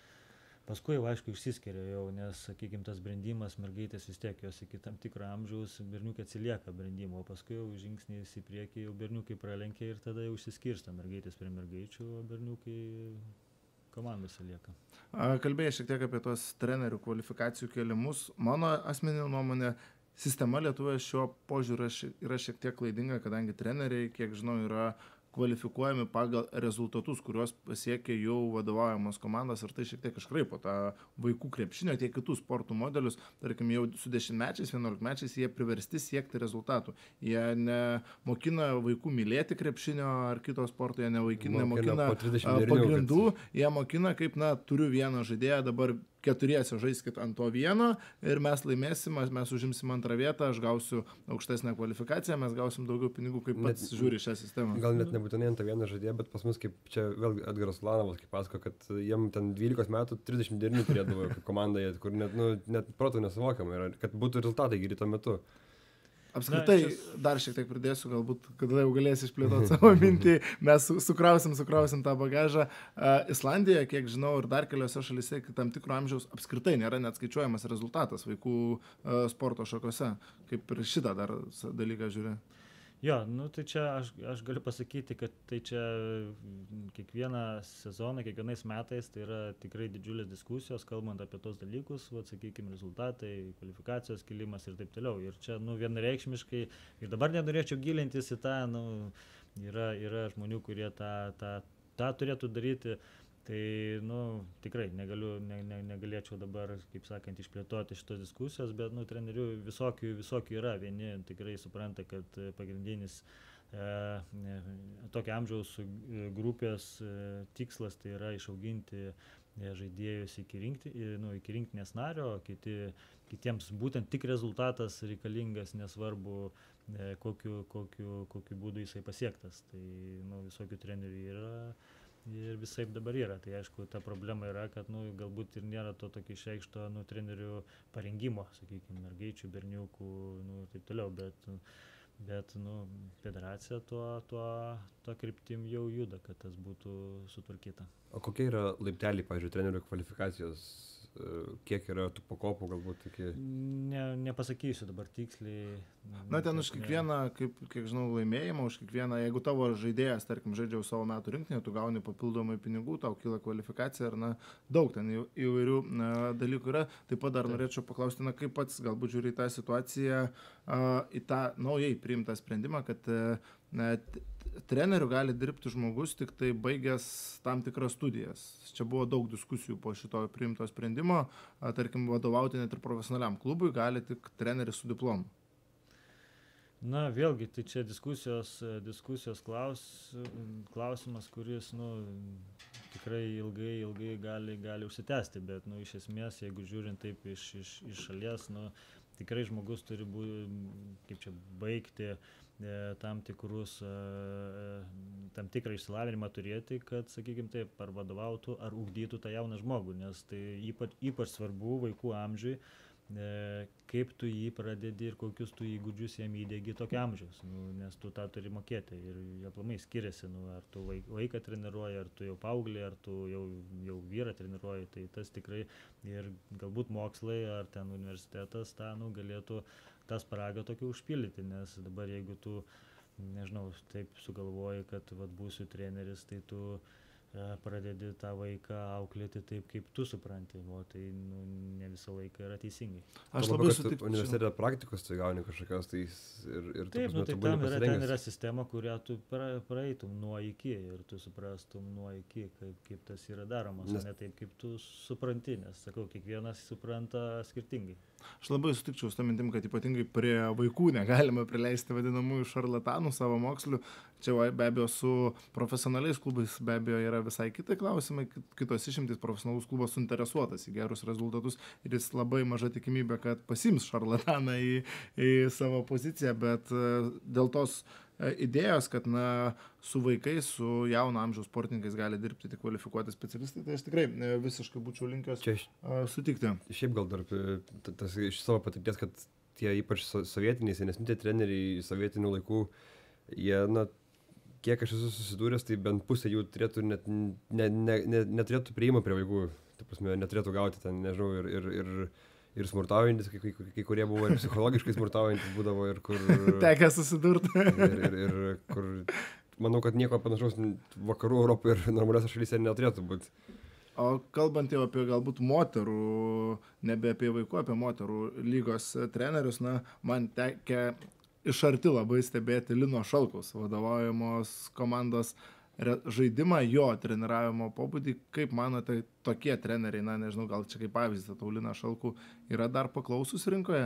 Paskui jau, aišku, išsiskiria jau, nes, sakykime, tas brendimas mergaitės vis tiek jos iki tam tikro amžiaus berniukai atsilieka brendimo, o paskui jau žingsnis į priekį jau berniukai pralenkia ir tada jau išsiskirsta mergaitės prie mergaičių, o berniukai komandose lieka. Kalbėjai šiek tiek apie tos trenerių kvalifikacijų kėlimus. Mano asmeninė nuomonė, sistema Lietuvoje šiuo požiūriu yra šiek tiek klaidinga, kadangi treneriai, kiek žinau, yra kvalifikuojami pagal rezultatus, kuriuos pasiekia jau vadovaujamos komandos, ir tai šiek tiek iškraipo tą vaikų krepšinio, tiek kitų sportų modelius. Tarkim, jau su 10-mečiais, 11-mečiais jie priversti siekti rezultatų. Jie nemokina vaikų mylėti krepšinio ar kito sporto, jie nemokina pagrindų, jie mokina kaip, turiu vieną žaidėją, dabar 4 žaiskit ant to vieno ir mes laimėsim, mes užimsim antrą vietą, aš gausiu aukštesnę kvalifikaciją, mes gausim daugiau pinigų, kaip pats žiūri šią sistemą. Gal net nebūtinai ant to vieną žaidėją, bet pas mus, kaip čia vėl Edgaras Ulanovas, kaip pasako, kad jiem ten 12 metų 39 turėdavo komandoje, kur net protų nesuvokiama yra, kad būtų rezultatai geri tuo metu. Apskritai, dar šiek tiek pridėsiu, galbūt, kada jau galėsi išplėtoti savo mintį, mes sukrausim tą bagažą. Islandijoje, kiek žinau, ir dar keliose šalyse, tam tikro amžiaus apskritai nėra net skaičiuojamas rezultatas vaikų sporto šakose. Kaip ir šitą dar dalyką žiūri. Jo, tai čia aš galiu pasakyti, kad tai čia kiekvieną sezoną, kiekvienais metais tai yra tikrai didžiulės diskusijos, kalbant apie tos dalykus, sakykime, rezultatai, kvalifikacijos kilimas ir taip toliau. Ir čia, vienareikšmiškai, ir dabar nenorėčiau gilintis į tą, yra žmonių, kurie tą turėtų daryti. Tai, tikrai negalėčiau dabar, kaip sakant, išplėtoti šitos diskusijos, bet, trenerių visokių yra. Vieni tikrai supranta, kad pagrindinis tokio amžiaus grupės tikslas tai yra išauginti žaidėjus iki rinktinės nario, kitiems būtent tik rezultatas reikalingas, nesvarbu kokiu būdu jisai pasiektas. Tai, visokių trenerių yra. Ir visaip dabar yra. Tai aišku, ta problema yra, kad galbūt ir nėra to tokio išreikšto trenerių parengimo, sakykime, mergaičių, berniukų, taip toliau, bet federacija tuo kryptim jau juda, kad tas būtų sutvarkyta. O kokie yra laipteliai, pavyzdžiui, trenerių kvalifikacijos? Kiek yra tų pakopų galbūt iki... Nepasakysiu dabar tiksliai. Ten už kiekvieną, kiek žinau, laimėjimą, už kiekvieną, jeigu tavo žaidėjas, tarkim, žaidžiau savo metų rinktinę, tu gauni papildomai pinigų, tau kyla kvalifikacija ir daug ten įvairių dalykų yra. Taip pat dar norėčiau paklausti, kaip pats galbūt žiūri į tą situaciją, į tą naujai priimtą sprendimą, kad treneriu gali dirbti žmogus tik tai baigęs tam tikras studijas. Čia buvo daug diskusijų po šito priimto sprendimo. Tarkim, vadovauti net ir profesionaliam klubui gali tik treneris su diplomu. Na, vėlgi, tai čia diskusijos klausimas, kuris, tikrai ilgai gali užsitęsti, bet, iš esmės, jeigu žiūrint taip iš šalies, tikrai žmogus turi baigti tam tikrą išsilavinimą turėti, kad, sakykime taip, ar vadovautų, ar ugdytų tą jauną žmogų, nes tai ypač svarbu vaikų amžiui, kaip tu jį pradedi ir kokius tu įgūdžius jam įdėgi tokio amžiaus, nes tu tą turi mokėti ir aplamai skiriasi, ar tu vaiką treniruoji, ar tu jau paauglį, ar tu jau vyrą treniruoji, tai tas tikrai ir galbūt mokslai ar ten universitetas tą galėtų tą spragą tokį užpildyti, nes dabar jeigu tu, nežinau, taip sugalvoji, kad būsiu treneris, tai tu pradedi tą vaiką auklėti taip, kaip tu supranti, tai ne visą laiką yra teisingai. Aš labai sutikčiau. Universitete praktikos tu gauni kažkokios tai ir taip, tai ten yra sistema, kurią tu praeitum nuo iki ir tu suprastum nuo iki, kaip tas yra daromas, ne taip, kaip tu supranti, nes, sakau, kiekvienas supranta skirtingai. Aš labai sutikčiau su tą mintim, kad ypatingai prie vaikų negalime prileisti vadinamųjų šarlatanų savo mokslių. Čia be abejo su profesionaliais klubais be abejo yra visai kitai klausimai, kitos išimtys, profesionalus klubas suinteresuotas į gerus rezultatus ir jis labai maža tikimybė, kad pasiims šarlataną į savo poziciją, bet dėl tos idėjos, kad su vaikais, su jauno amžiaus sportininkais gali dirbti tik kvalifikuoti specialistai, tai aš tikrai visiškai būčiau linkęs sutikti. Šiaip gal dar tas iš savo patirties, kad tie ypač sovietiniai, senesni tie treneriai sovietinių laikų, jie, kiek aš esu susidūręs, tai bent pusė jų turėtų neturėtų prieimą prie vaikų, ta prasme, neturėtų gauti ten, nežinau, ir smurtaujantis, kai kurie buvo ir psichologiškai smurtaujantis būdavo ir kur... Tekę susidurti. ir kur, manau, kad nieko panašaus vakarų Europoje ir normaliose šalyse neturėtų būti. O kalbant jau apie galbūt moterų, nebe apie vaikų, apie moterų lygos trenerius, man tekę iš arti labai stebėti Lino Šalkaus vadovaujamos komandos žaidimą, jo treniravimo pobūdį. Kaip manote, tokie treneriai, nežinau, gal čia kaip pavyzdį, Liną Šalkų yra dar paklausus rinkoje?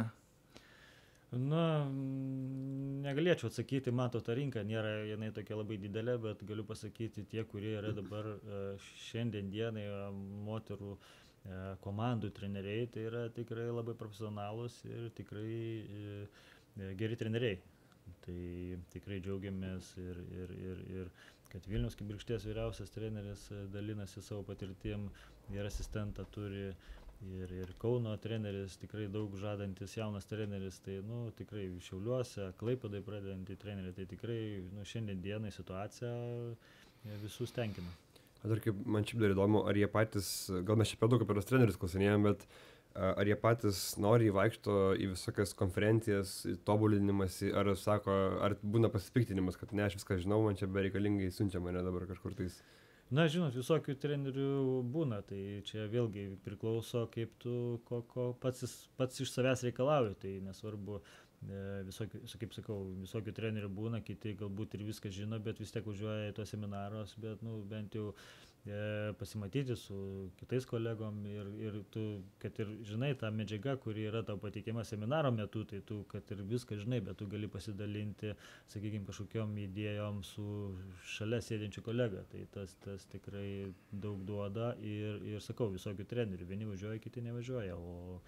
Negalėčiau atsakyti, mato, ta rinka nėra jinai tokia labai didelė, bet galiu pasakyti, tie, kurie yra dabar šiandien dienai moterų komandų treneriai, tai yra tikrai labai profesionalūs ir tikrai geri treneriai. Tai tikrai džiaugiamės ir kad Vilniaus Kibirkšties vyriausias treneris dalinasi savo patirtim ir asistentą turi ir Kauno treneris, tikrai daug žadantis jaunas treneris, tai tikrai Šiauliuose, Klaipėdai pradedantį trenerį, tai tikrai šiandien dienai situacija visus tenkina. Dar kaip man šiaip dar įdomu, ar jie patys, gal mes čia per daug apie tos trenerius klausinėjom, bet ar jie patys nori vaikšto į visokias konferencijas, tobulinimąsi, ar sako, ar būna pasipiktinimas, kad aš viską žinau, man čia bereikalingai siunčia mane dabar kažkur tais. Žinot, visokių trenerių būna, tai čia vėlgi priklauso, kaip tu ko pats iš savęs reikalauji, tai nesvarbu, kaip sakau, visokių trenerių būna, kiti galbūt ir viską žino, bet vis tiek važiuoja į tos seminarus, bet bent jau pasimatyti su kitais kolegom ir tu, kad ir žinai tą medžiagą, kuri yra tau pateikiama seminaro metu, tai tu, kad ir viską žinai, bet tu gali pasidalinti, sakykime, kažkokiom idėjom su šalia sėdinčiu kolega, tai tas tikrai daug duoda ir sakau, visokių trenerių, vieni važiuoja, kiti nevažiuoja, o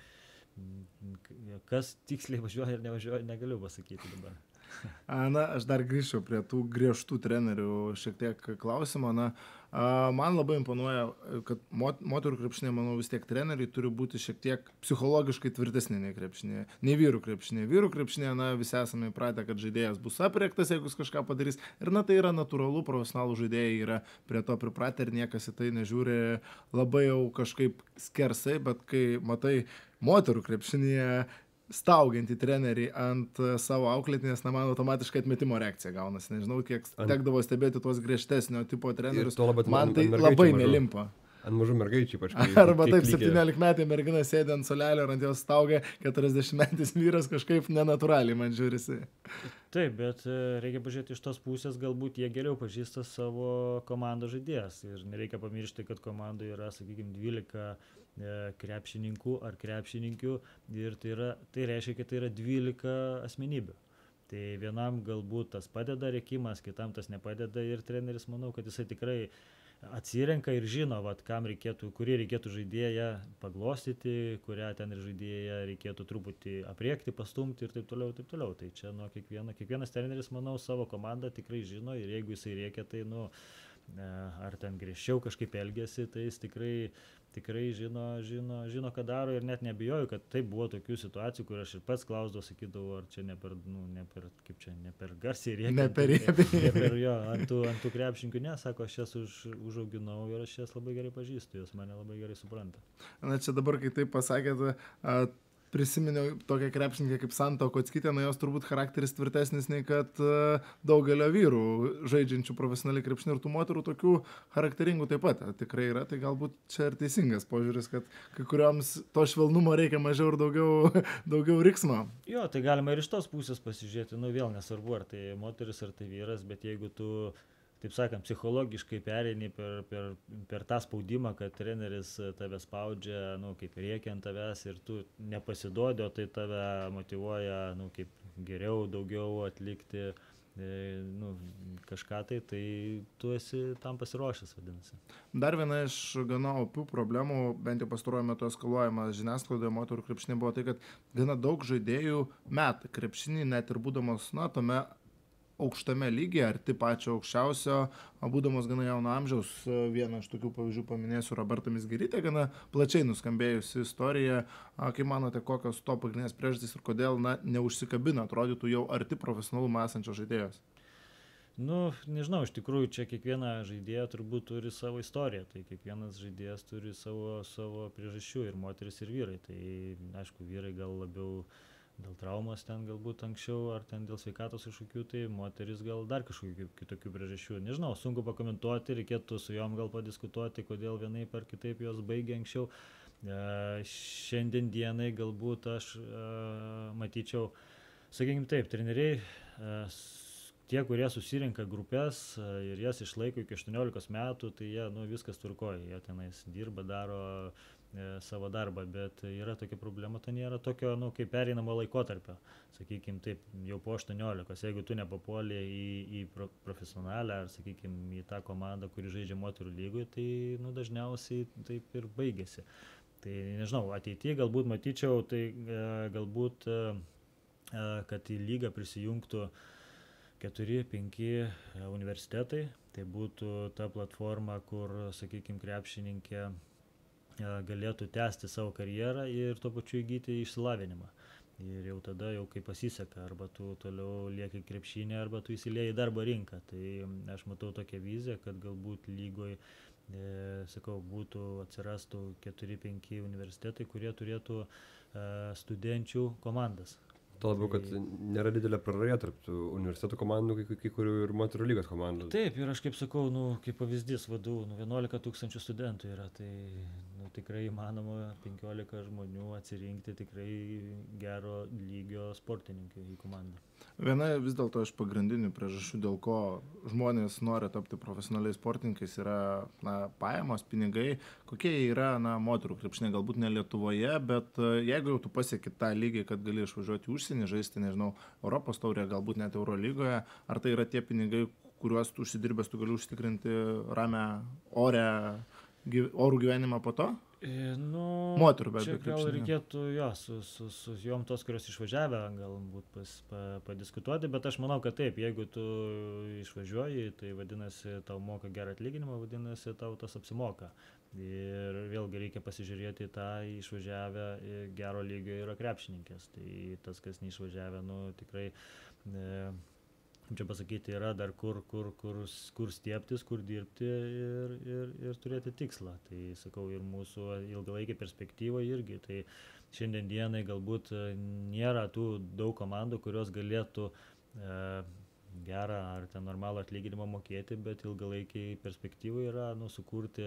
kas tiksliai važiuoja ir nevažiuoja, negaliu pasakyti dabar. Aš dar grįžčiau prie tų griežtų trenerių šiek tiek klausimo. Man labai imponuoja, kad moterų krepšinė, manau, vis tiek treneriai turi būti šiek tiek psichologiškai tvirtesni nei krepšinė, nei vyrų krepšinė. Vyrų krepšinė, visi esame įpratę, kad žaidėjas bus aprėktas, jeigu jis kažką padarys. Ir tai yra natūralu, profesionalų žaidėjai yra prie to pripratę ir niekas į tai nežiūri labai jau kažkaip skersai, bet kai matai moterų krepšinėje staugiantį trenerį ant savo auklėtinės, man automatiškai atmetimo reakcija gaunasi. Nežinau, kiek tekdavo stebėti tuos griežtesnio tipo trenerius. Man tai labai nelimpa. Ant mažų mergaičių ypač. Arba taip 17 metai mergina sėdė ant solelio ir ant jos staugia, 40 metais vyras kažkaip nenatūraliai man žiūrisi. Taip, bet reikia pažiūrėti iš tos pusės, galbūt jie geriau pažįsta savo komandos žaidėjas. Ir nereikia pamiršti, kad komandoje yra, sakykime, 12 krepšininkų ar krepšininkių ir tai reiškia, kad tai yra 12 asmenybių. Tai vienam galbūt tas padeda rėkimas, kitam tas nepadeda ir treneris, manau, kad jisai tikrai atsirenka ir žino, kurį reikėtų žaidėją paglostyti, kurią ten ir žaidėją reikėtų truputį apriekti, pastumti ir taip toliau, taip toliau. Tai čia nuo kiekvienas treneris, manau, savo komandą tikrai žino ir jeigu jisai rėkia, tai ar ten griežčiau kažkaip elgesi, tai jis tikrai žino, ką daro ir net nebijoju, kad taip buvo tokių situacijų, kur aš ir pats klausdavau, sakydavau, ar čia ne per garsiai rėkia. Ne per rėkia. Jo, ant tų krepšininkų, ne, sako, aš jas užauginau ir aš jas labai gerai pažįstu, jos mane labai gerai supranta. Na čia dabar, kai taip pasakėte, prisiminiau tokią krepšininkę kaip Santa Kockytė, jos turbūt charakteris tvirtesnis nei kad daugelio vyrų žaidžiančių profesionaliai krepšinį ir tų moterų tokių charakteringų taip pat tikrai yra, tai galbūt čia ir teisingas požiūris, kad kai kurioms to švelnumo reikia mažiau ir daugiau riksmo. Jo, tai galima ir iš tos pusės pasižiūrėti, vėl nesvarbu, ar tai moteris, ar tai vyras, bet jeigu tu, taip sakant, psichologiškai pereini per tą spaudimą, kad treneris tave spaudžia, kaip rėkia ant tavęs ir tu nepasiduodi, o tai tave motyvuoja, kaip geriau, daugiau atlikti kažką tai tu esi tam pasiruošęs, vadinasi. Dar viena iš gana opių problemų, bent jau pastaruoju metu eskaluojamas žiniasklaidoje moterų krepšinį, buvo tai, kad gana daug žaidėjų meta krepšinį, net ir būdamos, tame aukštame lygyje, arti pačio aukščiausio, būdamos gana jauno amžiaus. Vieną iš tokių pavyzdžių paminėsiu Roberta Mizgirytė, gana plačiai nuskambėjusi istorija. Kaip manote, kokios to pagrindinės priežastys ir kodėl neužsikabina, atrodytų jau arti profesionalumo esančio žaidėjos? Nežinau, iš tikrųjų, čia kiekviena žaidėja turbūt turi savo istoriją, tai kiekvienas žaidėjas turi savo priežasčių, ir moteris, ir vyrai. Tai, aišku, vyrai gal labiau dėl traumos ten galbūt anksčiau, ar ten dėl sveikatos kažkokių, tai moteris gal dar kažkokių kitokių priežasčių. Nežinau, sunku pakomentuoti, reikėtų su jom gal padiskutuoti, kodėl vienaip ar kitaip jos baigė anksčiau. Šiandien dienai galbūt aš matyčiau, sakykime taip, treneriai, tie, kurie susirenka grupės ir jas išlaiko iki 18 metų, tai jie, viskas tvarkoja, jie tenais dirba, daro savo darbą, bet yra tokia problema, tai nėra tokio, kaip pereinamo laikotarpio, sakykime taip, jau po 18, jeigu tu nepapuolė į profesionalę ar, sakykime, į tą komandą, kuri žaidžia moterų lygoj, tai dažniausiai taip ir baigėsi. Tai nežinau, ateityje galbūt matyčiau, tai galbūt, kad į lygą prisijungtų 4-5 universitetai, tai būtų ta platforma, kur, sakykime, krepšininkė galėtų tęsti savo karjerą ir tuo pačiu įgyti išsilavinimą. Ir jau tada, kai pasiseka, arba tu toliau lieki krepšinį, arba tu įsilieji į darbo rinką. Tai aš matau tokią viziją, kad galbūt lygoj, atsirastų 4-5 universitetai, kurie turėtų studenčių komandas. Tuo labiau, kad nėra didelė praraja tarp universitetų komandų, kai kurių ir moterų lygos komandų. Taip, ir aš kaip sakau, kaip pavyzdys vadų, 11 000 studentų yra, tai tikrai įmanoma 15 žmonių atsirinkti tikrai gero lygio sportininkų į komandą. Viena vis dėlto iš pagrindinių priežasčių, dėl ko žmonės nori tapti profesionaliais sportininkais, yra pajamos, pinigai. Kokie yra moterų krepšiniai, galbūt ne Lietuvoje, bet jeigu jau tu pasieki tą lygį, kad gali išvažiuoti į užsienį, žaisti, nežinau, Europos taurėje, galbūt net Eurolygoje, ar tai yra tie pinigai, kuriuos tu užsidirbęs, tu gali užtikrinti ramę, orų gyvenimą po to? Moterų, bet čia gal reikėtų su jom tos, kurios išvažiavę, galbūt padiskutuoti, bet aš manau, kad taip, jeigu tu išvažiuoji, tai vadinasi, tau moka gerą atlyginimą, vadinasi, tau tas apsimoka. Ir vėlgi reikia pasižiūrėti tą išvažiavę gero lygio yra krepšininkės. Tai tas, kas neišvažiavę, tikrai, čia pasakyti, yra dar kur stiebtis, kur dirbti ir turėti tikslą. Tai sakau, ir mūsų ilgalaikė perspektyva irgi. Tai šiandien dienai galbūt nėra tų daug komandų, kurios galėtų gerą ar ten normalų atlyginimą mokėti, bet ilgalaikiai perspektyvai yra sukurti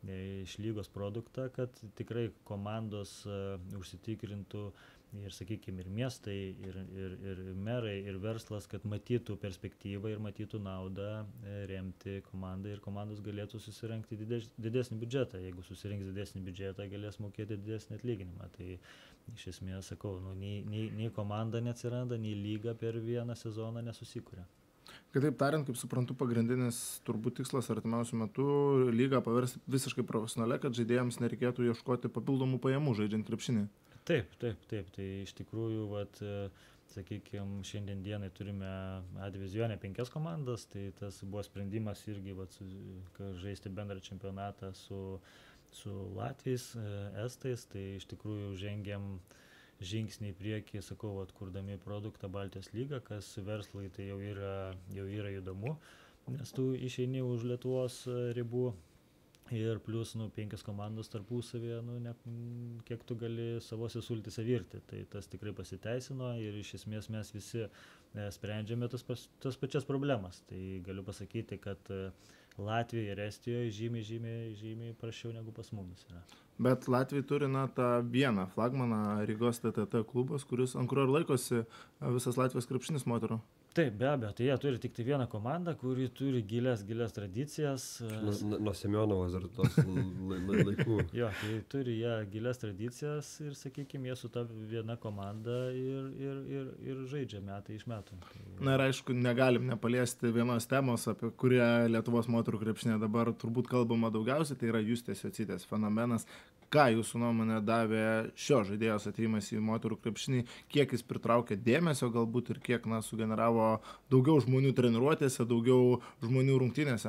iš lygos produktą, kad tikrai komandos užsitikrintų ir, sakykime, ir miestai, ir merai, ir verslas, kad matytų perspektyvą ir matytų naudą remti komandą ir komandos galėtų susirinkti didesnį biudžetą. Jeigu susirinks didesnį biudžetą, galės mokėti didesnį atlyginimą. Tai iš esmės, sakau, nei komanda neatsiranda, nei lyga per vieną sezoną nesusikuria. Kitaip tariant, kaip suprantu, pagrindinis turbūt tikslas artimiausiu metu lygą paversti visiškai profesionalią, kad žaidėjams nereikėtų ieškoti papildomų pajamų žaidžiant krepšinį. Taip. Tai iš tikrųjų, sakykime, šiandien dienai turime A divizione 5 komandas, tai tas buvo sprendimas irgi žaisti bendrą čempionatą su Latviais, Estais, tai iš tikrųjų žengiam žingsnį į priekį, sakau, atkurdami produktą Baltijos lygą, kas verslui tai jau yra įdomu, nes tu išeini už Lietuvos ribų ir plus 5 komandos tarpusavėje, kiek tu gali savose sultyse virti. Tai tas tikrai pasiteisino ir iš esmės mes visi sprendžiame tas pačias problemas. Tai galiu pasakyti, kad Latvijoje ir Estijoje žymiai prašiau negu pas mumis yra. Bet Latvija turi tą vieną flagmaną Rygos TTT klubas, ant kurio ir laikosi visas Latvijos krepšinis moterų. Taip, be abejo, tai jie turi tik tai vieną komandą, kuri turi gilias tradicijas. Nuo Semionovos dar tos laikų. Jo, tai turi jie gilias tradicijas ir, sakykime, jie su ta viena komanda ir žaidžia metai iš metų. Na ir aišku, negalim nepaliesti vienos temos, apie kurią Lietuvos moterų krepšinė dabar turbūt kalbama daugiausiai, tai yra Justės Jocytės fenomenas. Ką jūsų nuomonė davė šio žaidėjos atėjimas į moterų krepšinį, kiek jis pritraukė dėmesio galbūt ir kiek sugeneravo daugiau žmonių treniruotėse, daugiau žmonių rungtynėse?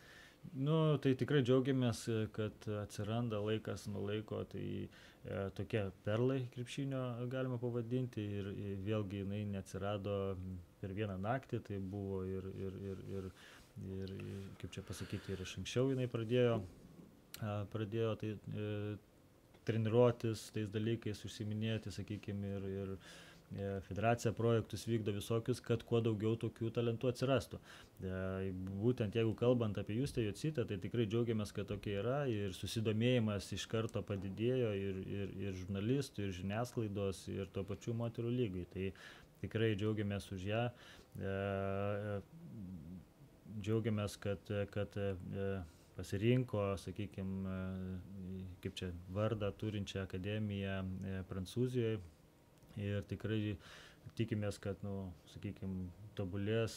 Tai tikrai džiaugiamės, kad atsiranda laikas nuo laiko, tai tokie perlai krepšinio galima pavadinti ir vėlgi jinai neatsirado per vieną naktį, tai buvo ir kaip čia pasakyti, ir iš anksčiau jinai pradėjo tai treniruotis tais dalykais, užsiminėti, sakykime, ir federacija projektus vykdo visokius, kad kuo daugiau tokių talentų atsirastų. Būtent jeigu kalbant apie Justę Jocytę, tai tikrai džiaugiamės, kad tokia yra ir susidomėjimas iš karto padidėjo ir žurnalistų, ir žiniasklaidos, ir to pačių moterų lygai. Tai tikrai džiaugiamės už ją. Džiaugiamės, kad pasirinko, sakykime, kaip čia vardą turinčią akademiją Prancūzijoje ir tikrai tikimės, kad, sakykime, tobulės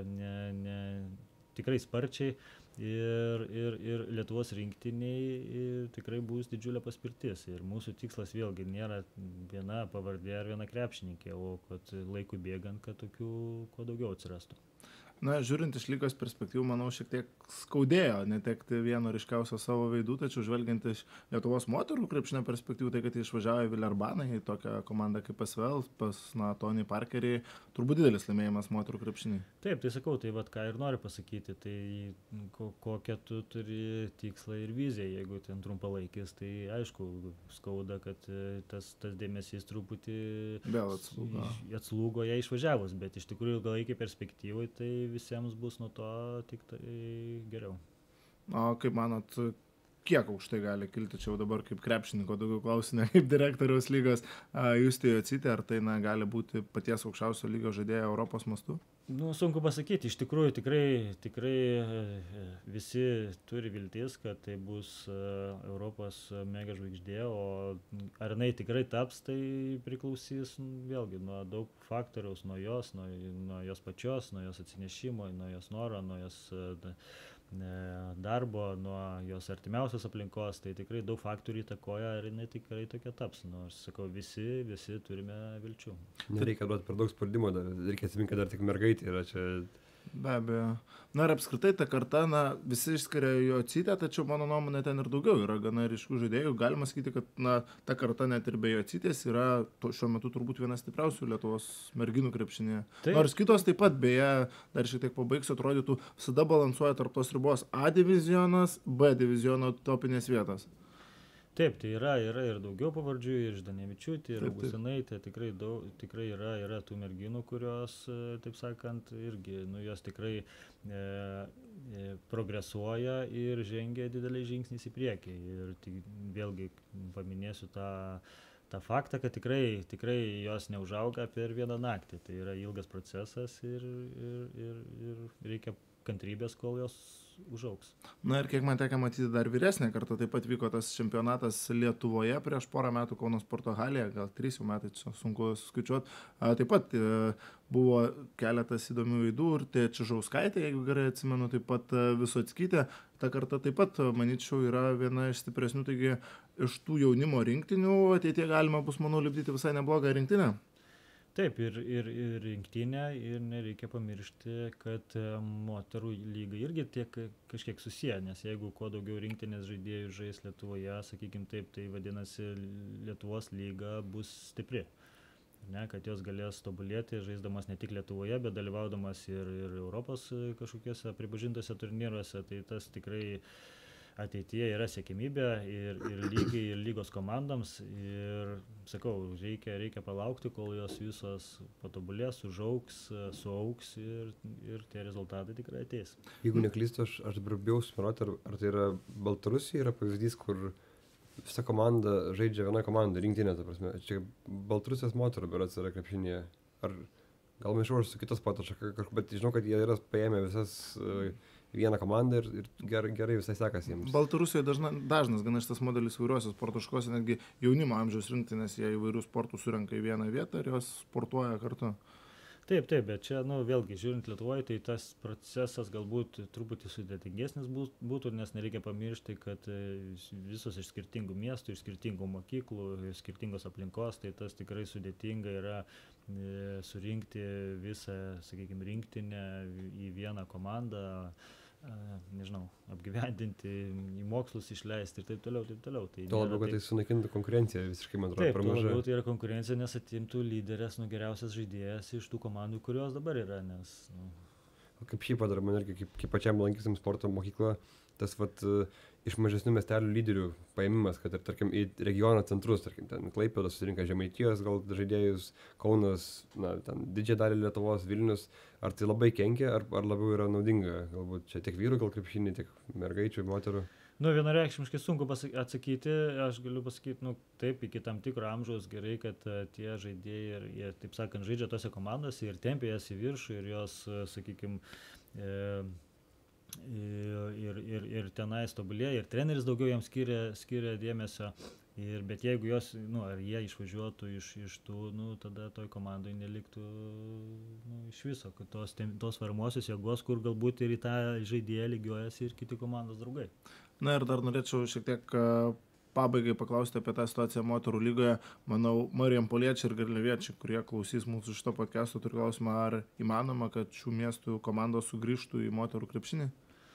tikrai sparčiai ir Lietuvos rinktiniai tikrai bus didžiulė paspirtis. Ir mūsų tikslas vėlgi nėra viena pavardė ar viena krepšininkė, o kad laikui bėgant, kad tokių kuo daugiau atsirastų. Na, žiūrint iš lygos perspektyvų, manau, šiek tiek skaudėjo netekti vieno ryškiausio savo veidų, tačiau žvelgiant iš Lietuvos moterų krepšinio perspektyvų, tai kad jie išvažiavo į Villerbaną, į tokią komandą kaip SVL, pas Tony Parkerį, turbūt didelis laimėjimas moterų krepšinį. Taip, tai sakau, tai ką ir noriu pasakyti, tai kokią tu turi tikslą ir viziją, jeigu ten trumpalaikis, tai aišku, skauda, kad tas dėmesys truputį vėl atslūgo ją išvažiavus, bet iš tikrųjų ilgalaikiai perspektyvai tai visiems bus nuo to tik tai geriau. O kaip manot, kiek aukštai gali kilti, čia jau dabar kaip krepšininko daugiau klausimų, kaip direktoriaus lygos Justė Jocytė, ar tai gali būti paties aukščiausio lygio žaidėja Europos mastu? Sunku pasakyti, iš tikrųjų tikrai visi turi viltis, kad tai bus Europos mega žvaigždė, o ar jinai tikrai taps, tai priklausys vėlgi nuo daug faktoriaus, nuo jos pačios, nuo jos atsinešimo, nuo jos noro, nuo jos darbo, nuo jos artimiausios aplinkos, tai tikrai daug faktorių įtakoja, ar jinai tikrai tokia taps. Nors, sakau, visi turime vilčių. Nereikia duoti per daug spaudimo, reikia atsiminti, kad dar tik mergaitė yra čia. Be abejo. Na ir apskritai ta karta, visi išskiria Jocytę, tačiau mano nuomonė ten ir daugiau yra gana ryškių žaidėjų. Galima sakyti, kad ta karta net ir be Jocytės yra šiuo metu turbūt viena stipriausių Lietuvos merginų krepšinėje. Nors kitos taip pat, beje, dar šiek tiek pabaigsiu, atrodytų, visada balansuoja tarp tos ribos A divizionas, B diviziono topinės vietos. Taip, tai yra ir daugiau pavardžių, ir Ždanevičiūtė, ir Augustinaitė, tikrai yra tų merginų, kurios, taip sakant, irgi, jos tikrai progresuoja ir žengia dideliais žingsniais į priekį. Ir vėlgi paminėsiu tą faktą, kad tikrai jos neužauga per vieną naktį. Tai yra ilgas procesas ir reikia kantrybės, kol jos užaugs. Na ir kiek man tekia matyti, dar vyresnė karta, taip pat vyko tas čempionatas Lietuvoje prieš porą metų Kauno sporto halėje, gal 3 metai, čia sunku suskaičiuoti. Taip pat buvo keletas įdomių veidų ir tai Čižauskaitė, jeigu gerai atsimenu, taip pat Visockytė. Ta karta taip pat, manyčiau, yra viena iš stipresnių, taigi iš tų jaunimo rinktinių ateityje galima bus, manau, lipdyti visai neblogą rinktinę. Taip, ir rinktinė, ir nereikia pamiršti, kad moterų lyga irgi tiek kažkiek susiję, nes jeigu kuo daugiau rinktinės žaidėjų žais Lietuvoje, sakykime taip, tai vadinasi Lietuvos lyga bus stipri. Ne, kad jos galės tobulėti, žaisdamas ne tik Lietuvoje, bet dalyvaudamas ir Europos kažkokiuose pripažintose turnyruose, tai tas tikrai ateityje yra siekimybė ir lygiai, ir lygos komandoms. Ir sakau, reikia palaukti, kol jos visos patobulės, užaugs, suaugs ir tie rezultatai tikrai ateis. Jeigu neklystu, aš dabar bijau sumiroti, ar tai yra Baltarusija, yra pavyzdys, kur visa komanda žaidžia viena komanda, rinktinė, ta prasme. Čia Baltarusijos moterų berods yra krepšinėje. Ar gal maišau aš su kitos sporto šaka, bet žinau, kad jie yra paėmę visas vieną komandą ir gerai visai sekasi jiems. Baltarusijoje dažnas gana šitas modelis įvairiuose sporto šakose, netgi jaunimo amžiaus rinktinės, jie įvairių sportų surenka į vieną vietą ir jos sportuoja kartu. Taip, bet čia, vėlgi, žiūrint Lietuvoje, tai tas procesas galbūt truputį sudėtingesnis būtų, nes nereikia pamiršti, kad visos iš skirtingų miestų, iš skirtingų mokyklų, iš skirtingos aplinkos, tai tas tikrai sudėtinga yra surinkti visą, sakykime, rinktinę į vieną komandą, nežinau, apgyvendinti, į mokslus išleisti ir taip toliau. Tai tuo labiau, kad tai sunaikintų konkurenciją visiškai, man atrodo, per maža. Taip, tuo labiau tai yra konkurencija, nes atimtų lyderės, geriausias žaidėjas iš tų komandų, kurios dabar yra, nes... Kaip šiaip padara, man irgi, kaip pačiam lankysim sporto mokyklą, tas iš mažesnių miestelių lyderių paėmimas, kad ir, tarkim, į regiono centrus, tarkim, ten Klaipėdos susirinka Žemaitijos gal žaidėjus, Kaunas, ten didžiąją dalį Lietuvos, Vilnius, ar tai labai kenkia, ar labiau yra naudinga, galbūt čia tiek vyrų gal krepšinį, tiek mergaičių, moterų? Vienareikšmiškai sunku atsakyti, aš galiu pasakyti, taip, iki tam tikro amžiaus gerai, kad tie žaidėjai, jie, taip sakant, žaidžia tose komandose ir tempia jas į viršų ir jos, sakykime, ir tenais tobulėja, ir treneris daugiau jiems skiria dėmesio, bet jeigu jos, ar jie išvažiuotų iš tų, tada toj komandai neliktų iš viso, kad tos varomosios jėgos, kur galbūt ir į tą žaidėją lygiuojasi ir kiti komandos draugai. Na ir dar norėčiau šiek tiek pabaigai paklausti apie tą situaciją moterų lygoje. Manau, Marijampoliečiai ir Garliaviečiai, kurie klausys mūsų šito podcast'o, turi klausimą, ar įmanoma, kad šių miestų komandos sugrįžtų į moterų krepšinį?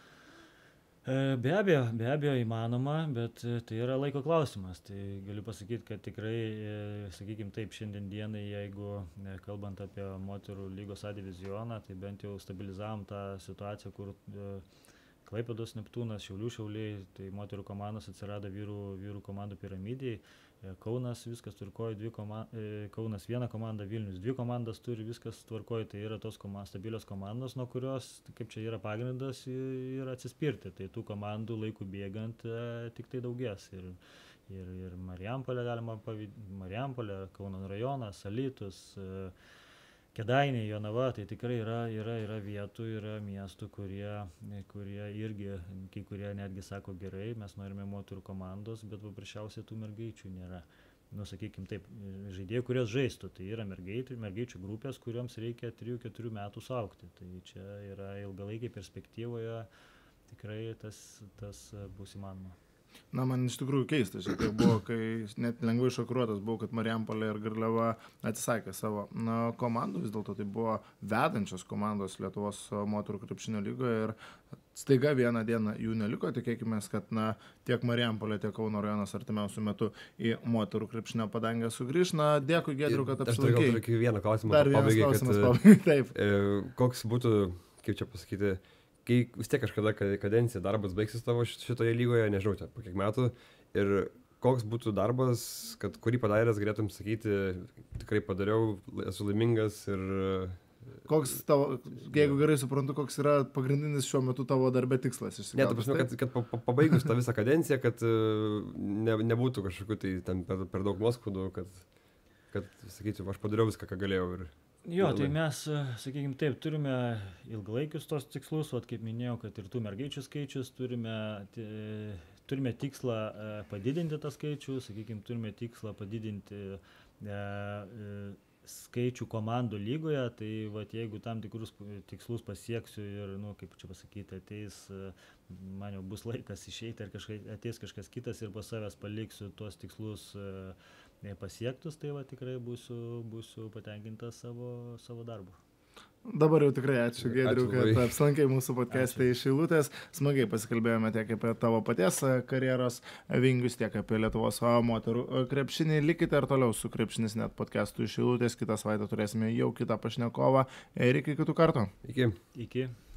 Be abejo įmanoma, bet tai yra laiko klausimas. Tai galiu pasakyti, kad tikrai, sakykime taip, šiandien dienai, jeigu kalbant apie moterų lygos A divizioną, tai bent jau stabilizavom tą situaciją, kur Klaipėdos Neptūnas, Šiauliai, tai moterų komandos atsirado vyrų komandų piramidėje. Kaunas viskas tvarkoja, Kaunas vieną komandą, Vilnius 2 komandas turi, viskas tvarkoja, tai yra tos stabilios komandos, nuo kurios, kaip čia yra pagrindas, yra atsispirti. Tai tų komandų laikų bėgant tik tai daugės. Ir Marijampolė galima pavyzdžiui, Marijampolė, Kauno rajonas, Alytus, Kėdainiai, Jonava, tai tikrai yra vietų, yra miestų, kurie irgi, kai kurie netgi sako gerai, mes norime moterų komandos, bet paprasčiausiai tų mergaičių nėra. Sakykime taip, žaidėjų, kurios žaistų, tai yra mergaičių grupės, kuriuoms reikia 3-4 metų suaugti. Tai čia yra ilgalaikiai perspektyvoje, tikrai tas bus įmanoma. Na, man iš tikrųjų keista, šiek tiek buvo, kai net lengvai šokiruotas buvau, kad Marijampolė ir Garliava atsisakė savo komandų, vis dėlto tai buvo vedančios komandos Lietuvos moterų krepšinio lygoje ir staiga vieną dieną jų neliko, tikėkime, kad tiek Marijampolė, tiek Kauno rajonas artimiausių metų į moterų krepšinio padangę sugrįš. Dėkui, Giedriau, kad apsilankei. Aš turiu vieną klausimą. Dar vienas klausimas pabaigai, taip. Koks būtų, kaip čia pasakyti, kai vis tiek kažkada kadencija darbas baigsis tavo šitoje lygoje, nežinau, po kiek metų, ir koks būtų darbas, kad kurį padaręs galėtum sakyti, tikrai padariau, esu laimingas ir... Koks tavo, jeigu gerai suprantu, koks yra pagrindinis šiuo metu tavo darbė tikslas? Ne, ta prasme, kad pabaigus tą visą kadenciją, kad nebūtų kažkokių tai ten per daug nuoskaudų, kad sakyčiau, aš padariau viską, ką galėjau. Jo, tai mes, sakykime taip, turime ilgalaikius tos tikslus, kaip minėjau, kad ir tų mergaičių skaičius, turime tikslą padidinti tą skaičių, sakykime, turime tikslą padidinti skaičių komandų lygoje, tai jeigu tam tikrus tikslus pasieksiu ir, kaip čia pasakyti, ateis, man jau bus laikas išeiti ir ateis kažkas kitas ir po savęs paliksiu tuos tikslus pasiektus, tai tikrai būsiu patenkintas savo darbu. Dabar jau tikrai ačiū Giedriu, kad apsilankai mūsų podcast'e iš Šilutės. Smagiai pasikalbėjome tiek apie tavo paties karjeros vingius, tiek apie Lietuvos moterų krepšinį. Likite ir toliau su Krepšinis net podcast'u iš Šilutės. Kitą savaitę turėsime jau kitą pašnekovą ir iki kitų kartų. Iki. Iki.